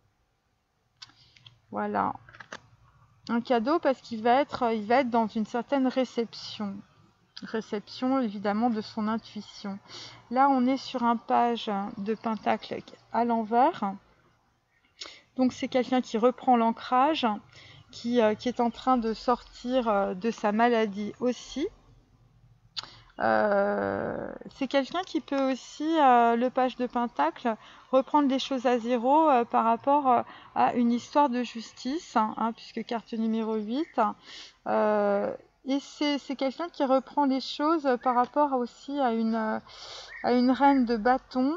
Voilà. Un cadeau parce qu'il va être, il va être dans une certaine réception. Réception évidemment de son intuition. Là, on est sur un page de pentacle à l'envers. Donc c'est quelqu'un qui reprend l'ancrage, qui, euh, qui est en train de sortir euh, de sa maladie aussi. Euh, c'est quelqu'un qui peut aussi, euh, le page de pentacle, reprendre les choses à zéro euh, par rapport euh, à une histoire de justice, hein, puisque carte numéro huit. Euh, et c'est c'est quelqu'un qui reprend les choses par rapport aussi à une, euh, à une reine de bâton.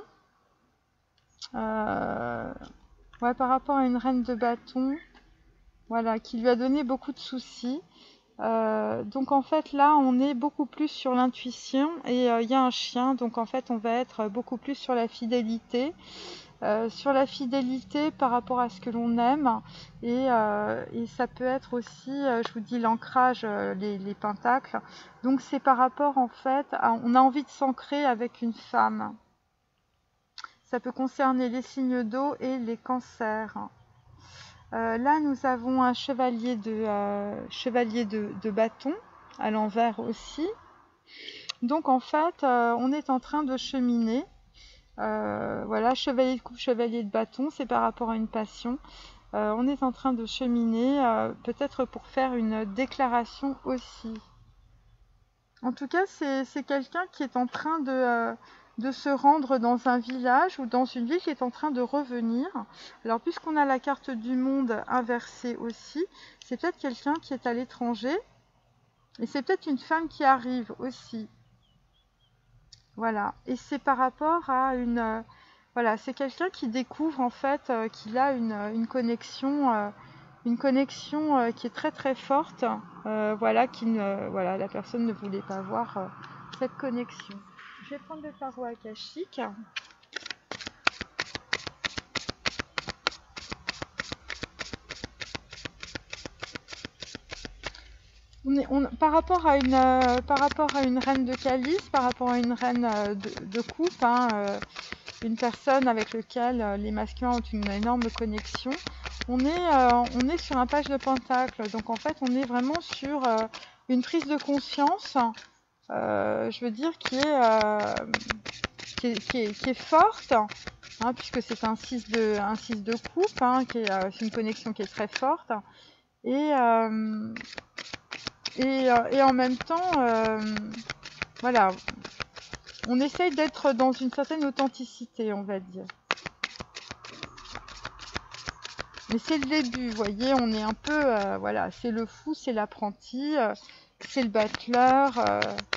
Euh, ouais, par rapport à une reine de bâton, voilà, qui lui a donné beaucoup de soucis. Euh, donc en fait là on est beaucoup plus sur l'intuition et il euh, y a un chien, donc en fait on va être beaucoup plus sur la fidélité, euh, sur la fidélité par rapport à ce que l'on aime et, euh, et ça peut être aussi, euh, je vous dis l'ancrage, euh, les, les pentacles, donc c'est par rapport en fait à, on a envie de s'ancrer avec une femme. Ça peut concerner les signes d'eau et les cancers. Euh, là, nous avons un chevalier de, euh, chevalier de, de bâton, à l'envers aussi. Donc, en fait, euh, on est en train de cheminer. Euh, voilà, chevalier de coupe, chevalier de bâton, c'est par rapport à une passion. Euh, on est en train de cheminer, euh, peut-être pour faire une déclaration aussi. En tout cas, c'est c'est quelqu'un qui est en train de, euh, de se rendre dans un village ou dans une ville qui est en train de revenir. Alors puisqu'on a la carte du monde inversée aussi, c'est peut-être quelqu'un qui est à l'étranger et c'est peut-être une femme qui arrive aussi. Voilà, et c'est par rapport à une... Euh, voilà, c'est quelqu'un qui découvre en fait euh, qu'il a une, une connexion... Euh, une connexion euh, qui est très très forte, euh, voilà, qui ne, voilà, la personne ne voulait pas voir euh, cette connexion. Je vais prendre le tarot akashique. On est, on, par, rapport à une, euh, par rapport à une reine de calice, par rapport à une reine euh, de, de coupe, hein, euh, une personne avec laquelle euh, les masculins ont une énorme connexion, on est, euh, on est sur un page de pentacle. Donc en fait, on est vraiment sur euh, une prise de conscience, euh, je veux dire, qui est, euh, qui est, qui est, qui est forte, hein, puisque c'est un six de, un six de coupe, hein, qui est, euh, c'est une connexion qui est très forte. Et, euh, et, euh, et en même temps, euh, voilà, on essaye d'être dans une certaine authenticité, on va dire. Mais c'est le début, vous voyez, on est un peu, euh, voilà, c'est le fou, c'est l'apprenti, euh, c'est le battleur. Euh,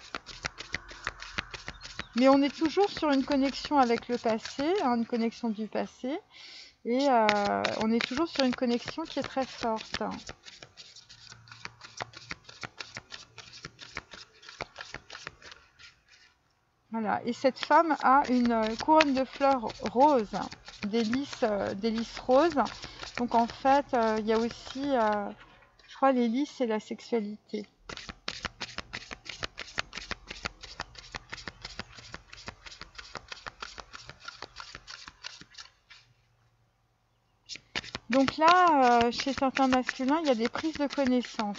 mais on est toujours sur une connexion avec le passé, hein, une connexion du passé. Et euh, on est toujours sur une connexion qui est très forte. Voilà, et cette femme a une couronne de fleurs roses, des lys, euh, des lys roses. Donc en fait, euh, il y a aussi, euh, je crois, les lys, c'est la sexualité. Donc là, euh, chez certains masculins, il y a des prises de connaissance.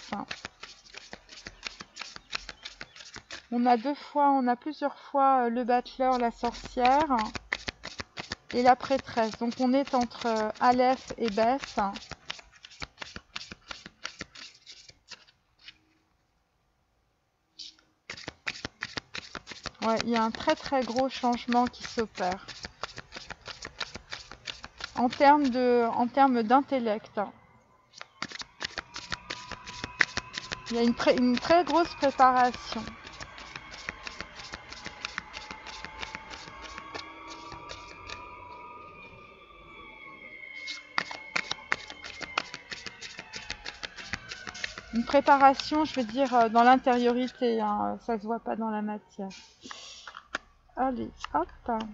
On a deux fois, on a plusieurs fois le battleur, la sorcière et la prêtresse. Donc on est entre Aleph et Beth. Ouais, il y a un très très gros changement qui s'opère en termes de, en termes d'intellect. Il y a une, très, une très grosse préparation. Une préparation, je veux dire, dans l'intériorité, hein, ça se voit pas dans la matière. Allez, hop.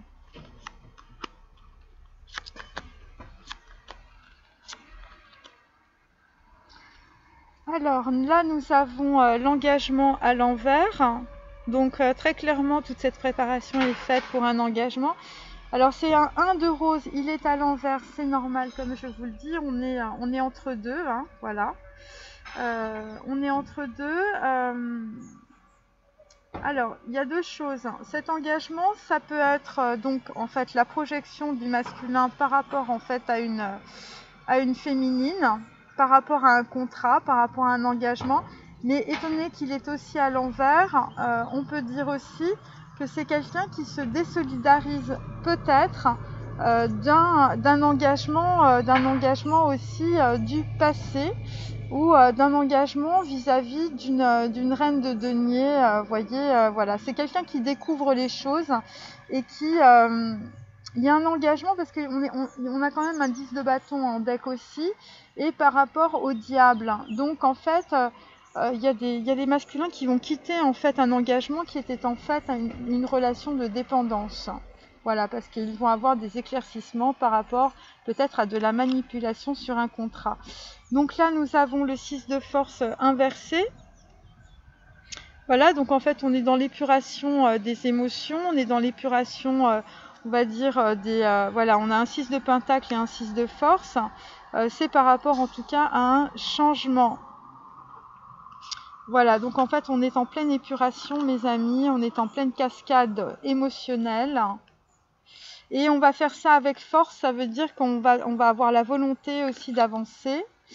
Alors là, nous avons euh, l'engagement à l'envers. Donc euh, très clairement, toute cette préparation est faite pour un engagement. Alors c'est un un de rose, il est à l'envers, c'est normal, comme je vous le dis, on est, on est entre deux, hein, voilà. Euh, on est entre deux. Euh, alors, il y a deux choses. Cet engagement, ça peut être euh, donc en fait la projection du masculin par rapport en fait à une, à une féminine, par rapport à un contrat, par rapport à un engagement. Mais étant donné qu'il est aussi à l'envers, euh, on peut dire aussi que c'est quelqu'un qui se désolidarise peut-être euh, d'un d'un engagement, euh, d'un engagement aussi euh, du passé, ou euh, d'un engagement vis-à-vis d'une euh, d'une reine de denier. Euh, voyez, euh, voilà, c'est quelqu'un qui découvre les choses et qui... Euh, il y a un engagement parce qu'on on, on a quand même un dix de bâton en deck aussi, et par rapport au diable. Donc en fait, euh, il y a des, il y a des masculins qui vont quitter en fait un engagement qui était en fait une, une relation de dépendance. Voilà, parce qu'ils vont avoir des éclaircissements par rapport peut-être à de la manipulation sur un contrat. Donc là, nous avons le six de force inversé. Voilà, donc en fait, on est dans l'épuration euh, des émotions, on est dans l'épuration, euh, on va dire, euh, des... Euh, voilà, on a un six de pentacle et un six de force. Euh, c'est par rapport, en tout cas, à un changement. Voilà, donc en fait, on est en pleine épuration, mes amis, on est en pleine cascade émotionnelle. Et on va faire ça avec force, ça veut dire qu'on va, on va avoir la volonté aussi d'avancer.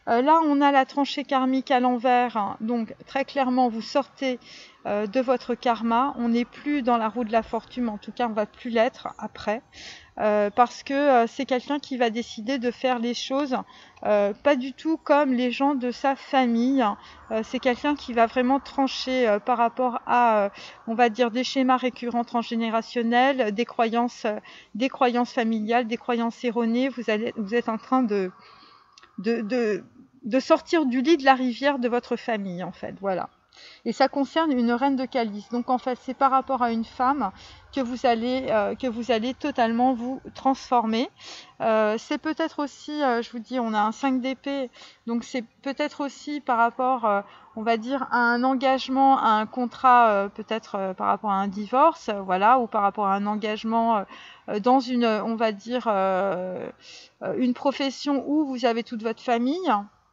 Euh, là, on a la tranchée karmique à l'envers, hein. Donc très clairement, vous sortez euh, de votre karma. On n'est plus dans la roue de la fortune, en tout cas, on va plus l'être après. Euh, parce que euh, c'est quelqu'un qui va décider de faire les choses euh, pas du tout comme les gens de sa famille. Euh, c'est quelqu'un qui va vraiment trancher euh, par rapport à, euh, on va dire, des schémas récurrents transgénérationnels, des croyances, euh, des croyances familiales, des croyances erronées. Vous, allez, vous êtes en train de, de, de, de sortir du lit de la rivière de votre famille, en fait. Voilà. Et ça concerne une reine de calice. Donc en fait, c'est par rapport à une femme que vous allez, euh, que vous allez totalement vous transformer. Euh, c'est peut-être aussi, euh, je vous dis, on a un cinq d'épée, donc c'est peut-être aussi par rapport, euh, on va dire, à un engagement, à un contrat, euh, peut-être euh, par rapport à un divorce, euh, voilà, ou par rapport à un engagement euh, dans une, on va dire, euh, une profession où vous avez toute votre famille.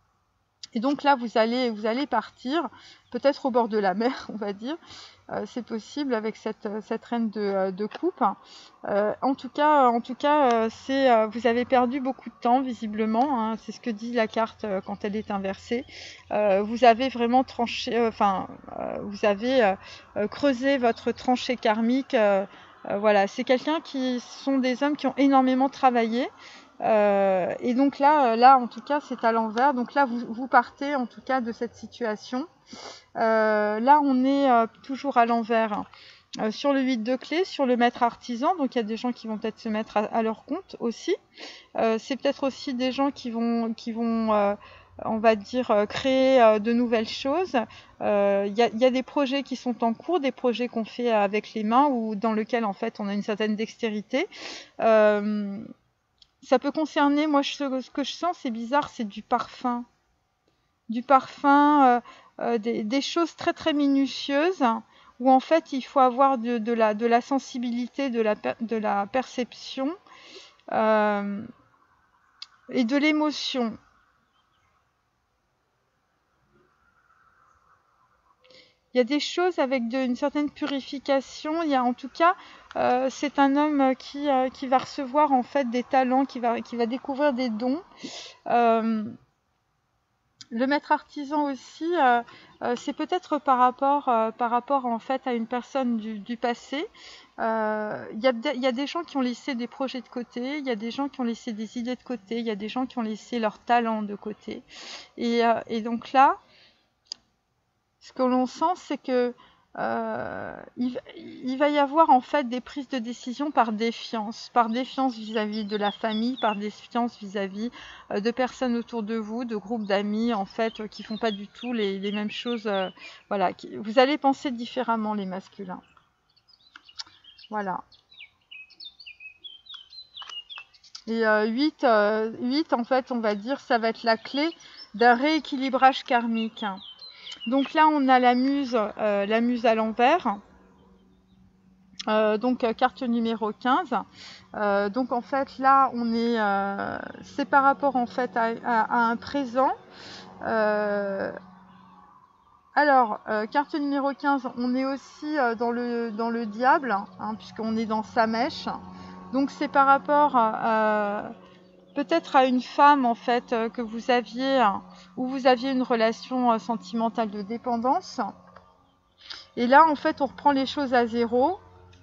Et donc là, vous allez, vous allez partir, peut-être au bord de la mer, on va dire. Euh, c'est possible avec cette, cette reine de, de coupe. Euh, en tout cas, en tout cas euh, c'est, euh, vous avez perdu beaucoup de temps, visiblement. Hein, c'est ce que dit la carte euh, quand elle est inversée. Euh, vous avez vraiment tranché, euh, enfin, euh, vous avez euh, euh, creusé votre tranchée karmique. Euh, euh, voilà, c'est quelqu'un qui sont des hommes qui ont énormément travaillé. Euh, et donc là, là, en tout cas, c'est à l'envers. Donc là, vous, vous partez en tout cas de cette situation. Euh, là, on est euh, toujours à l'envers. Euh, sur le huit de clé, sur le maître artisan. Donc il y a des gens qui vont peut-être se mettre à, à leur compte aussi. Euh, c'est peut-être aussi des gens qui vont, qui vont euh, on va dire, euh, créer euh, de nouvelles choses. Il euh, y, y a des projets qui sont en cours, des projets qu'on fait avec les mains ou dans lesquels en fait on a une certaine dextérité. Euh, Ça peut concerner, moi je, ce que je sens, c'est bizarre, c'est du parfum. Du parfum, euh, euh, des, des choses très très minutieuses, où en fait il faut avoir de, de, la, de la sensibilité, de la, de la perception euh, et de l'émotion. Il y a des choses avec de, une certaine purification. Il y a en tout cas, euh, c'est un homme qui, euh, qui va recevoir en fait des talents, qui va, qui va découvrir des dons. Euh, Le maître artisan aussi, euh, euh, c'est peut-être par rapport, euh, par rapport en fait à une personne du, du passé. Euh, Il y, a, y a des gens qui ont laissé des projets de côté, il y a des gens qui ont laissé des idées de côté, il y a des gens qui ont laissé leur talent de côté. Et, euh, et donc là, ce que l'on sent, c'est que euh, il, il va y avoir en fait des prises de décision par défiance, par défiance vis-à-vis de la famille, par défiance vis-à-vis euh, de personnes autour de vous, de groupes d'amis en fait euh, qui font pas du tout les, les mêmes choses. Euh, voilà, qui, vous allez penser différemment les masculins. Voilà. Et euh, huit, euh, huit, en fait, on va dire, ça va être la clé d'un rééquilibrage karmique. Donc là, on a la muse, euh, la muse à l'envers. Euh, donc euh, carte numéro quinze. Euh, donc en fait là, on est, euh, c'est par rapport en fait à, à, à un présent. Euh, alors euh, carte numéro quinze, on est aussi euh, dans le dans le diable, hein, puisqu'on est dans sa mèche. Donc c'est par rapport à, à peut-être à une femme en fait euh, que vous aviez, où vous aviez une relation euh, sentimentale de dépendance. Et là en fait on reprend les choses à zéro.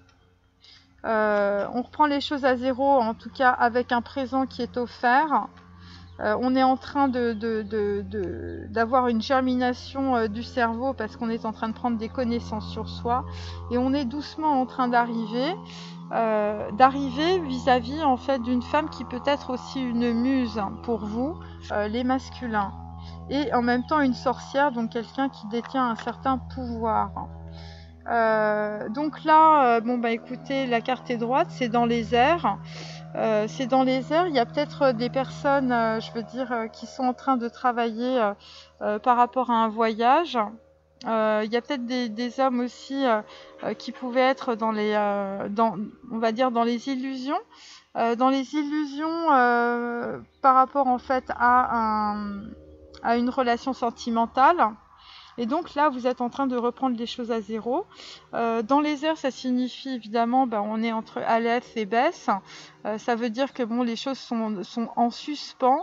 Euh, on reprend les choses à zéro, en tout cas avec un présent qui est offert. Euh, on est en train de, de, de, de, d'avoir une germination euh, du cerveau parce qu'on est en train de prendre des connaissances sur soi. Et on est doucement en train d'arriver, euh, d'arriver vis-à-vis en fait d'une femme qui peut être aussi une muse pour vous, euh, les masculins. Et en même temps une sorcière, donc quelqu'un qui détient un certain pouvoir. Euh, donc là, euh, bon bah écoutez, la carte est droite, c'est dans les airs. Euh, c'est dans les airs. Il y a peut-être des personnes, euh, je veux dire, euh, qui sont en train de travailler euh, euh, par rapport à un voyage. Euh, il y a peut-être des, des hommes aussi euh, euh, qui pouvaient être dans les, euh, dans, on va dire, dans les illusions, euh, dans les illusions euh, par rapport en fait à un, à une relation sentimentale. Et donc là, vous êtes en train de reprendre les choses à zéro. Euh, dans les airs, ça signifie évidemment, ben, on est entre Aleph et Bess. Euh, ça veut dire que bon, les choses sont, sont en suspens.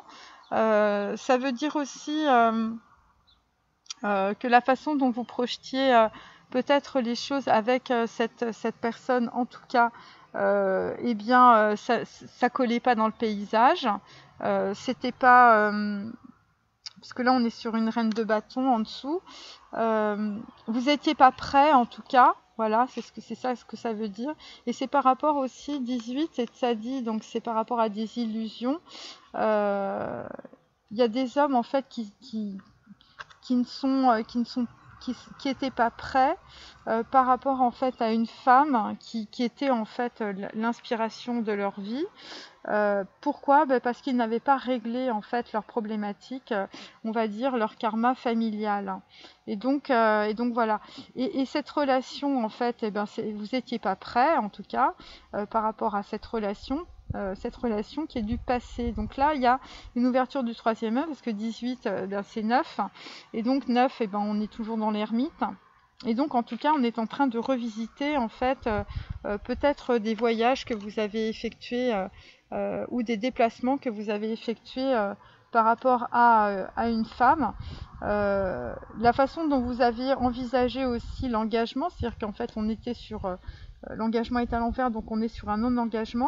Euh, ça veut dire aussi euh, euh, que la façon dont vous projetiez euh, peut-être les choses avec euh, cette, cette personne, en tout cas, euh, eh bien, euh, ça, ça collait pas dans le paysage. Euh, c'était pas... Euh, parce que là, on est sur une reine de bâton en dessous. Euh, vous n'étiez pas prêt, en tout cas. Voilà, c'est ce que c'est ça ce que ça veut dire. Et c'est par rapport aussi dix-huit et Tzadi, donc c'est par rapport à des illusions. Euh, Il y a des hommes en fait qui, qui, qui ne sont euh, qui ne sont qui, qui étaient pas prêts euh, par rapport en fait à une femme qui, qui était en fait l'inspiration de leur vie. Euh, pourquoi? Ben parce qu'ils n'avaient pas réglé en fait leurs problématiques, euh, on va dire leur karma familial. Et donc, euh, et donc voilà. Et, et cette relation en fait, eh ben, vous n'étiez pas prêts en tout cas euh, par rapport à cette relation. Euh, cette relation qui est du passé. Donc là, il y a une ouverture du troisième œil parce que dix-huit, euh, ben, c'est neuf. Et donc neuf, eh ben, on est toujours dans l'ermite. Et donc, en tout cas, on est en train de revisiter, en fait, euh, euh, peut-être des voyages que vous avez effectués euh, euh, ou des déplacements que vous avez effectués euh, par rapport à, euh, à une femme. Euh, la façon dont vous avez envisagé aussi l'engagement, c'est-à-dire qu'en fait, on était sur... Euh, l'engagement est à l'envers, donc on est sur un non-engagement.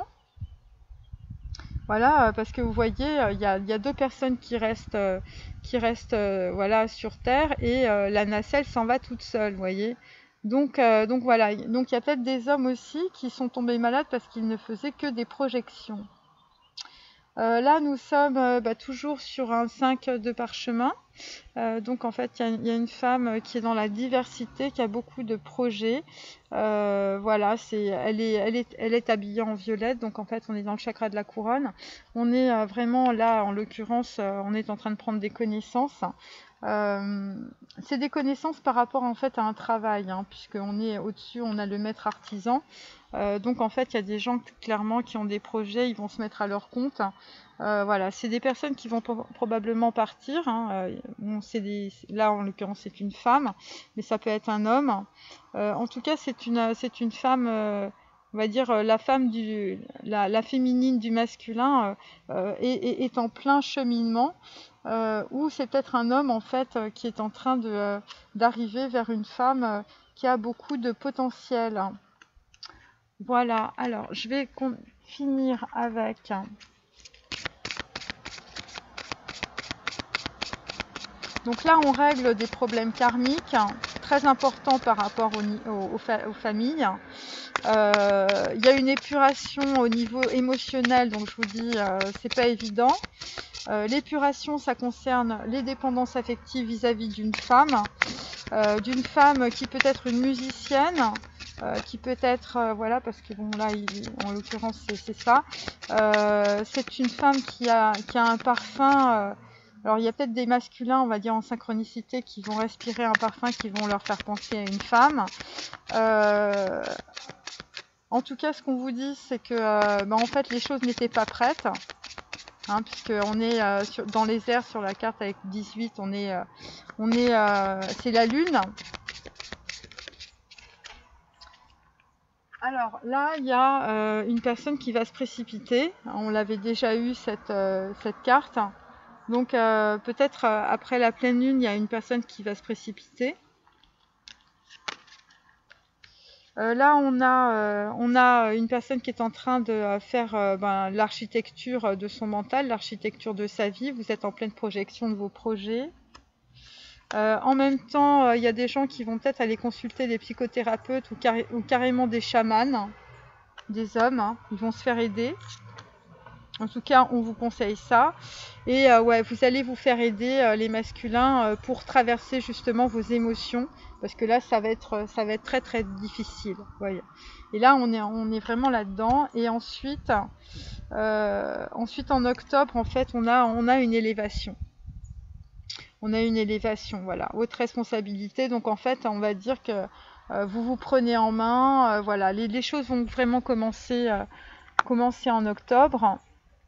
Voilà, parce que vous voyez, il y a, y a deux personnes qui restent, euh, qui restent euh, voilà, sur Terre et euh, la nacelle s'en va toute seule, vous voyez. Donc, euh, donc voilà, donc il y a peut-être des hommes aussi qui sont tombés malades parce qu'ils ne faisaient que des projections. Euh, là, nous sommes euh, bah, toujours sur un cinq de parchemin. Euh, donc en fait, il y, y a une femme qui est dans la diversité, qui a beaucoup de projets. Euh, voilà, c'est, elle est, elle est, elle est habillée en violette. Donc en fait, on est dans le chakra de la couronne. On est euh, vraiment là, en l'occurrence, euh, on est en train de prendre des connaissances. Euh, c'est des connaissances par rapport en fait à un travail, hein, puisqu'on est au-dessus, on a le maître artisan. Euh, donc en fait, il y a des gens clairement qui ont des projets, ils vont se mettre à leur compte. Euh, voilà, c'est des personnes qui vont probablement partir. Hein. Euh, bon, c'est des, là, en l'occurrence, c'est une femme, mais ça peut être un homme. Euh, en tout cas, c'est une, c'est une femme, euh, on va dire, la femme du, la, la féminine du masculin euh, est, est, est en plein cheminement. Euh, ou c'est peut-être un homme, en fait, euh, qui est en train de, euh, d'arriver vers une femme euh, qui a beaucoup de potentiel. Voilà, alors, je vais finir avec... Donc là, on règle des problèmes karmiques très importants par rapport aux, aux, aux, fa aux familles. Euh, il y a une épuration au niveau émotionnel, donc je vous dis, euh, c'est pas évident. Euh, L'épuration, ça concerne les dépendances affectives vis-à-vis d'une femme, euh, d'une femme qui peut être une musicienne, euh, qui peut être, euh, voilà, parce que bon là, il, en l'occurrence, c'est ça. Euh, c'est une femme qui a, qui a un parfum. Euh, Alors il y a peut-être des masculins, on va dire en synchronicité, qui vont respirer un parfum qui vont leur faire penser à une femme. Euh, en tout cas, ce qu'on vous dit, c'est que euh, bah, en fait les choses n'étaient pas prêtes, hein, puisqu'on est euh, sur, dans les airs sur la carte avec dix-huit, on est, euh, on est, euh, c'est la lune. Alors là, il y a euh, une personne qui va se précipiter. On l'avait déjà eu cette, euh, cette carte. Donc euh, peut-être euh, après la pleine lune, il y a une personne qui va se précipiter. Euh, là, on a, euh, on a une personne qui est en train de euh, faire euh, ben, l'architecture de son mental, l'architecture de sa vie. Vous êtes en pleine projection de vos projets. Euh, en même temps, euh, il y a des gens qui vont peut-être aller consulter des psychothérapeutes ou, carré ou carrément des chamans, des hommes. Hein. Ils vont se faire aider. En tout cas, on vous conseille ça. Et euh, ouais, vous allez vous faire aider euh, les masculins euh, pour traverser justement vos émotions, parce que là, ça va être, ça va être très très difficile. Voyez. Et là, on est, on est vraiment là-dedans. Et ensuite, euh, ensuite en octobre, en fait, on a, on a une élévation. On a une élévation, voilà, haute responsabilité. Donc en fait, on va dire que euh, vous vous prenez en main. Euh, voilà, les, les choses vont vraiment commencer, euh, commencer en octobre.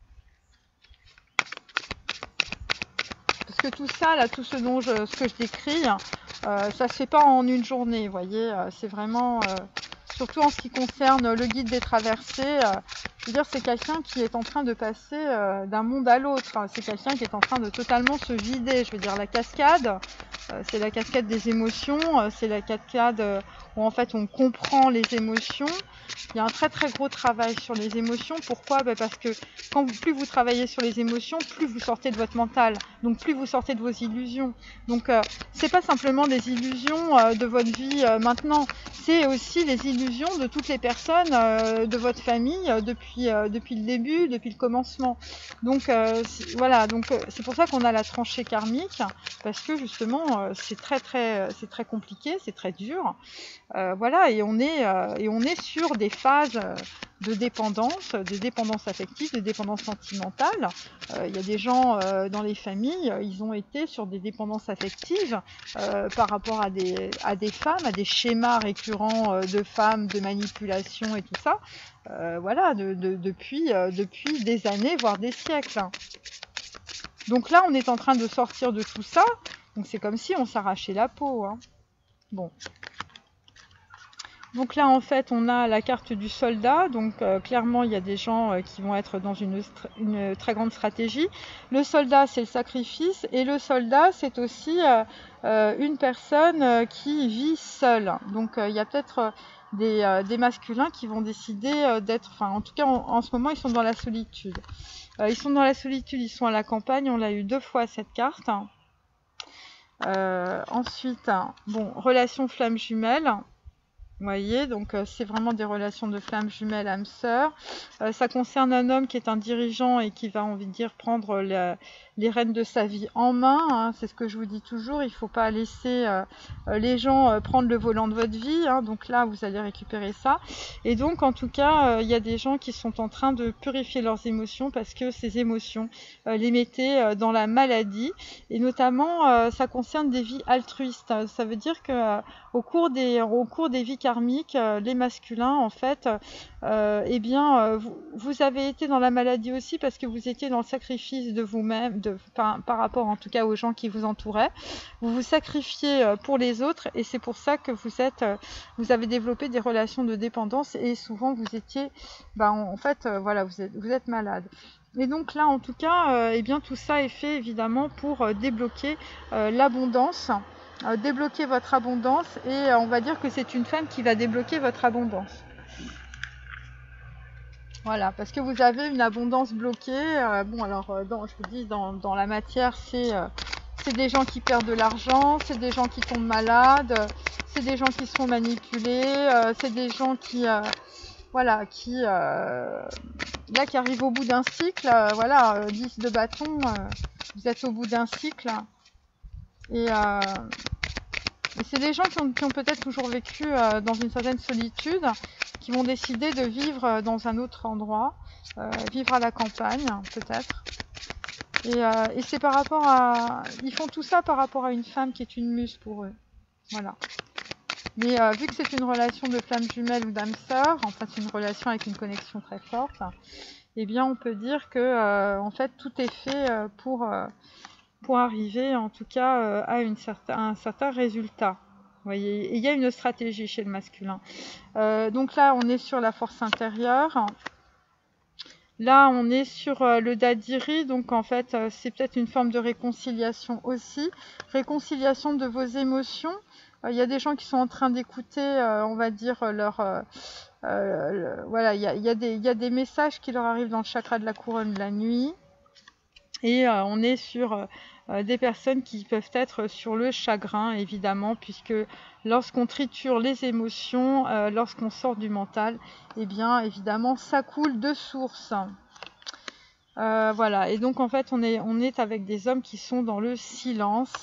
Parce que tout ça, là, tout ce dont je, ce que je décris, euh, ça se fait pas en une journée, vous voyez. Euh, c'est vraiment, euh, surtout en ce qui concerne le guide des traversées, euh, veux dire, c'est quelqu'un qui est en train de passer euh, d'un monde à l'autre. C'est quelqu'un qui est en train de totalement se vider. Je veux dire, la cascade, euh, c'est la cascade des émotions. Euh, c'est la cascade euh, où en fait on comprend les émotions. Il y a un très très gros travail sur les émotions. Pourquoi? Bah parce que quand vous, plus vous travaillez sur les émotions, plus vous sortez de votre mental. Donc plus vous sortez de vos illusions. Donc euh, c'est pas simplement des illusions euh, de votre vie euh, maintenant. C'est aussi les illusions de toutes les personnes euh, de votre famille euh, depuis euh, depuis le début, depuis le commencement. Donc euh, voilà. Donc euh, c'est pour ça qu'on a la tranchée karmique, parce que justement euh, c'est très très c'est très compliqué, c'est très dur. Euh, voilà, et on est euh, et on est sur des phases euh, de dépendance, de dépendance affective, de dépendance sentimentale. Euh, il y a des gens euh, dans les familles, euh, ils ont été sur des dépendances affectives euh, par rapport à des à des femmes, à des schémas récurrents euh, de femmes, de manipulation et tout ça. Euh, voilà, de, de, depuis euh, depuis des années, voire des siècles. Donc là, on est en train de sortir de tout ça. Donc c'est comme si on s'arrachait la peau. Hein. Bon. Donc là, en fait, on a la carte du soldat. Donc euh, clairement, il y a des gens euh, qui vont être dans une, une très grande stratégie. Le soldat, c'est le sacrifice. Et le soldat, c'est aussi euh, euh, une personne euh, qui vit seule. Donc euh, il y a peut-être euh, des, euh, des masculins qui vont décider euh, d'être... Enfin, en tout cas, en, en ce moment, ils sont dans la solitude. Euh, ils sont dans la solitude, ils sont à la campagne. On l'a eu deux fois, cette carte. Euh, ensuite, bon, relation flamme jumelle. Vous voyez, donc euh, c'est vraiment des relations de flammes jumelles, âme sœur. Euh, ça concerne un homme qui est un dirigeant et qui va, envie de dire, prendre la, les rênes de sa vie en main. Hein, c'est ce que je vous dis toujours. Il ne faut pas laisser euh, les gens euh, prendre le volant de votre vie. Hein, donc là, vous allez récupérer ça. Et donc, en tout cas, il euh, y a des gens qui sont en train de purifier leurs émotions parce que ces émotions euh, les mettaient euh, dans la maladie. Et notamment, euh, ça concerne des vies altruistes. Ça veut dire que euh, au cours des, au cours des vies karmiques, euh, les masculins, en fait, euh, eh bien, euh, vous, vous avez été dans la maladie aussi parce que vous étiez dans le sacrifice de vous-même, de, par, par rapport en tout cas aux gens qui vous entouraient. Vous vous sacrifiez euh, pour les autres et c'est pour ça que vous êtes, euh, vous avez développé des relations de dépendance et souvent vous étiez, bah, en, en fait, euh, voilà, vous êtes, vous êtes malade. Et donc là, en tout cas, euh, eh bien, tout ça est fait évidemment pour euh, débloquer euh, l'abondance. Euh, débloquer votre abondance et euh, on va dire que c'est une femme qui va débloquer votre abondance. Voilà, parce que vous avez une abondance bloquée. Euh, bon, alors, euh, dans, je vous dis, dans, dans la matière, c'est euh, c'est des gens qui perdent de l'argent, c'est des gens qui tombent malades, c'est des gens qui se font manipuler, euh, c'est des gens qui, euh, voilà, qui, euh, là, qui arrivent au bout d'un cycle. Euh, voilà, euh, dix de bâton, euh, vous êtes au bout d'un cycle. Et, euh, et c'est des gens qui ont, qui ont peut-être toujours vécu euh, dans une certaine solitude, qui vont décider de vivre dans un autre endroit, euh, vivre à la campagne peut-être. Et, euh, et c'est par rapport à... Ils font tout ça par rapport à une femme qui est une muse pour eux. Voilà. Mais euh, vu que c'est une relation de flamme jumelle ou d'âme sœur, en fait c'est une relation avec une connexion très forte, eh bien on peut dire que euh, en fait tout est fait euh, pour... Euh, pour arriver en tout cas euh, à, une certain, à un certain résultat. Vous voyez, et il y a une stratégie chez le masculin. Euh, donc là, on est sur la force intérieure. Là, on est sur euh, le dadiri, donc en fait, euh, c'est peut-être une forme de réconciliation aussi. Réconciliation de vos émotions. Il euh, y a des gens qui sont en train d'écouter, euh, on va dire, leur... Euh, euh, le, voilà, il y a, y, a y a des messages qui leur arrivent dans le chakra de la couronne de la nuit. Et euh, on est sur euh, des personnes qui peuvent être sur le chagrin, évidemment, puisque lorsqu'on triture les émotions, euh, lorsqu'on sort du mental, eh bien, évidemment, ça coule de source. Euh, voilà, et donc, en fait, on est, on est avec des hommes qui sont dans le silence.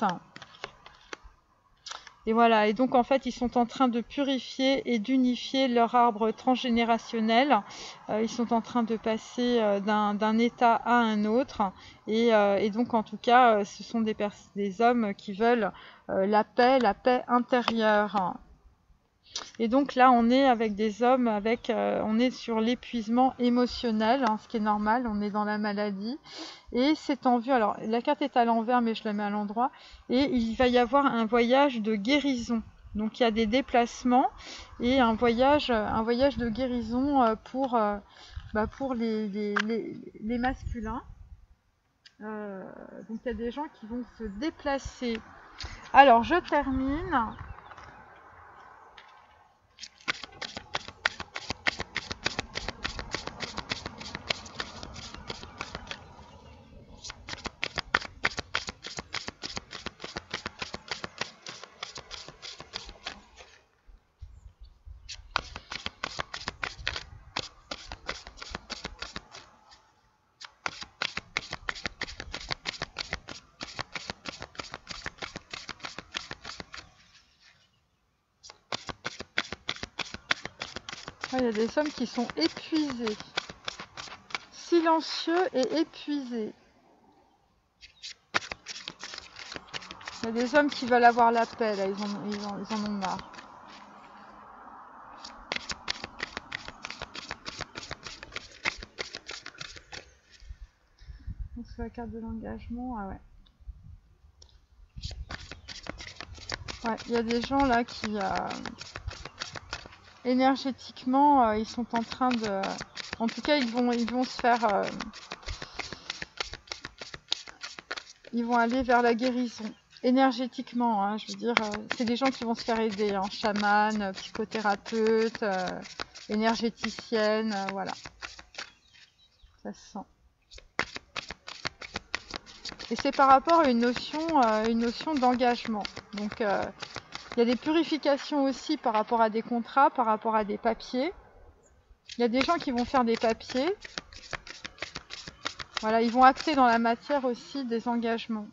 Et voilà, et donc en fait, ils sont en train de purifier et d'unifier leur arbre transgénérationnel. Euh, ils sont en train de passer euh, d'un, d'un état à un autre. Et, euh, et donc en tout cas, euh, ce sont des, pers- des hommes qui veulent euh, la paix, la paix intérieure. Et donc là, on est avec des hommes, avec, euh, on est sur l'épuisement émotionnel, hein, ce qui est normal, on est dans la maladie. Et c'est en vue, alors la carte est à l'envers, mais je la mets à l'endroit. Et il va y avoir un voyage de guérison. Donc il y a des déplacements et un voyage, un voyage de guérison pour, bah, pour les, les, les, les masculins. Euh, donc il y a des gens qui vont se déplacer. Alors je termine. Il y a des hommes qui sont épuisés, silencieux et épuisés. Il y a des hommes qui veulent avoir la paix, là, ils en, ils en, ils en ont marre. C'est la carte de l'engagement, ah ouais. Ouais, il y a des gens là qui, euh, énergétiquement, euh, ils sont en train de... En tout cas, ils vont, ils vont se faire... Euh, ils vont aller vers la guérison. Énergétiquement, hein, je veux dire, euh, c'est des gens qui vont se faire aider, hein, chaman, psychothérapeute, euh, énergéticienne, euh, voilà. Ça se sent. Et c'est par rapport à une notion, euh, une notion d'engagement. Donc, euh, il y a des purifications aussi par rapport à des contrats, par rapport à des papiers. Il y a des gens qui vont faire des papiers. Voilà, ils vont acter dans la matière aussi des engagements.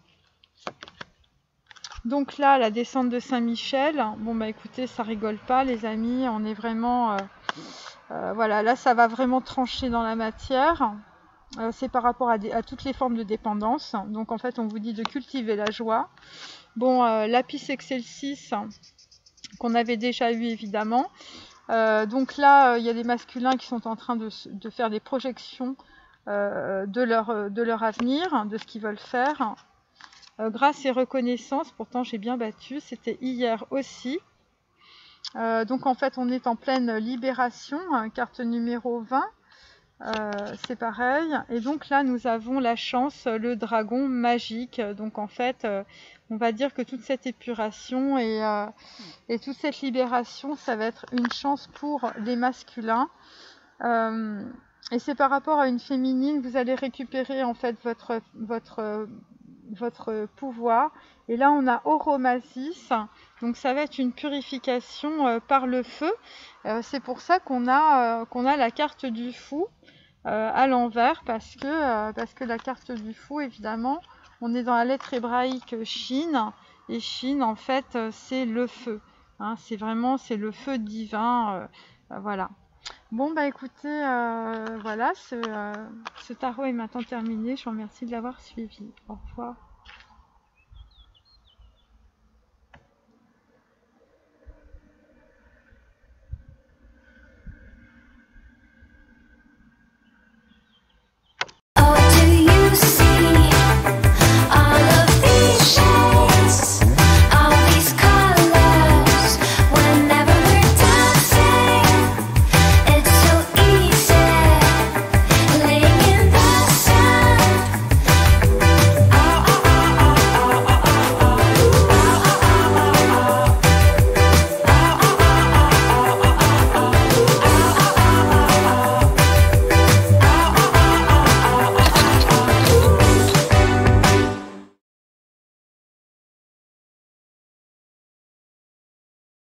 Donc là, la descente de Saint-Michel, bon bah écoutez, ça rigole pas les amis, on est vraiment... Euh, euh, voilà, là ça va vraiment trancher dans la matière. Euh, c'est par rapport à, des, à toutes les formes de dépendance. Donc en fait, on vous dit de cultiver la joie. Bon, euh, Lapis Excelsis, qu'on avait déjà eu évidemment. Euh, donc là, il euh, y a des masculins qui sont en train de, de faire des projections euh, de, leur, de leur avenir, de ce qu'ils veulent faire. Euh, grâce et reconnaissance, pourtant j'ai bien battu, c'était hier aussi. Euh, donc en fait on est en pleine libération, hein, carte numéro vingt, euh, c'est pareil. Et donc là nous avons la chance, le dragon magique. Donc en fait euh, on va dire que toute cette épuration et, euh, et toute cette libération, ça va être une chance pour les masculins. Euh, et c'est par rapport à une féminine, vous allez récupérer en fait votre... votre votre pouvoir. Et là on a Oromasis, donc ça va être une purification euh, par le feu. Euh, c'est pour ça qu'on a, euh, qu'on a la carte du fou euh, à l'envers, parce que, euh, parce que la carte du fou, évidemment, on est dans la lettre hébraïque Shin, et Shin en fait euh, c'est le feu, hein, c'est vraiment c'est le feu divin, euh, euh, voilà. Bon bah écoutez, euh, voilà, ce, euh, ce tarot est maintenant terminé, je vous remercie de l'avoir suivi, au revoir.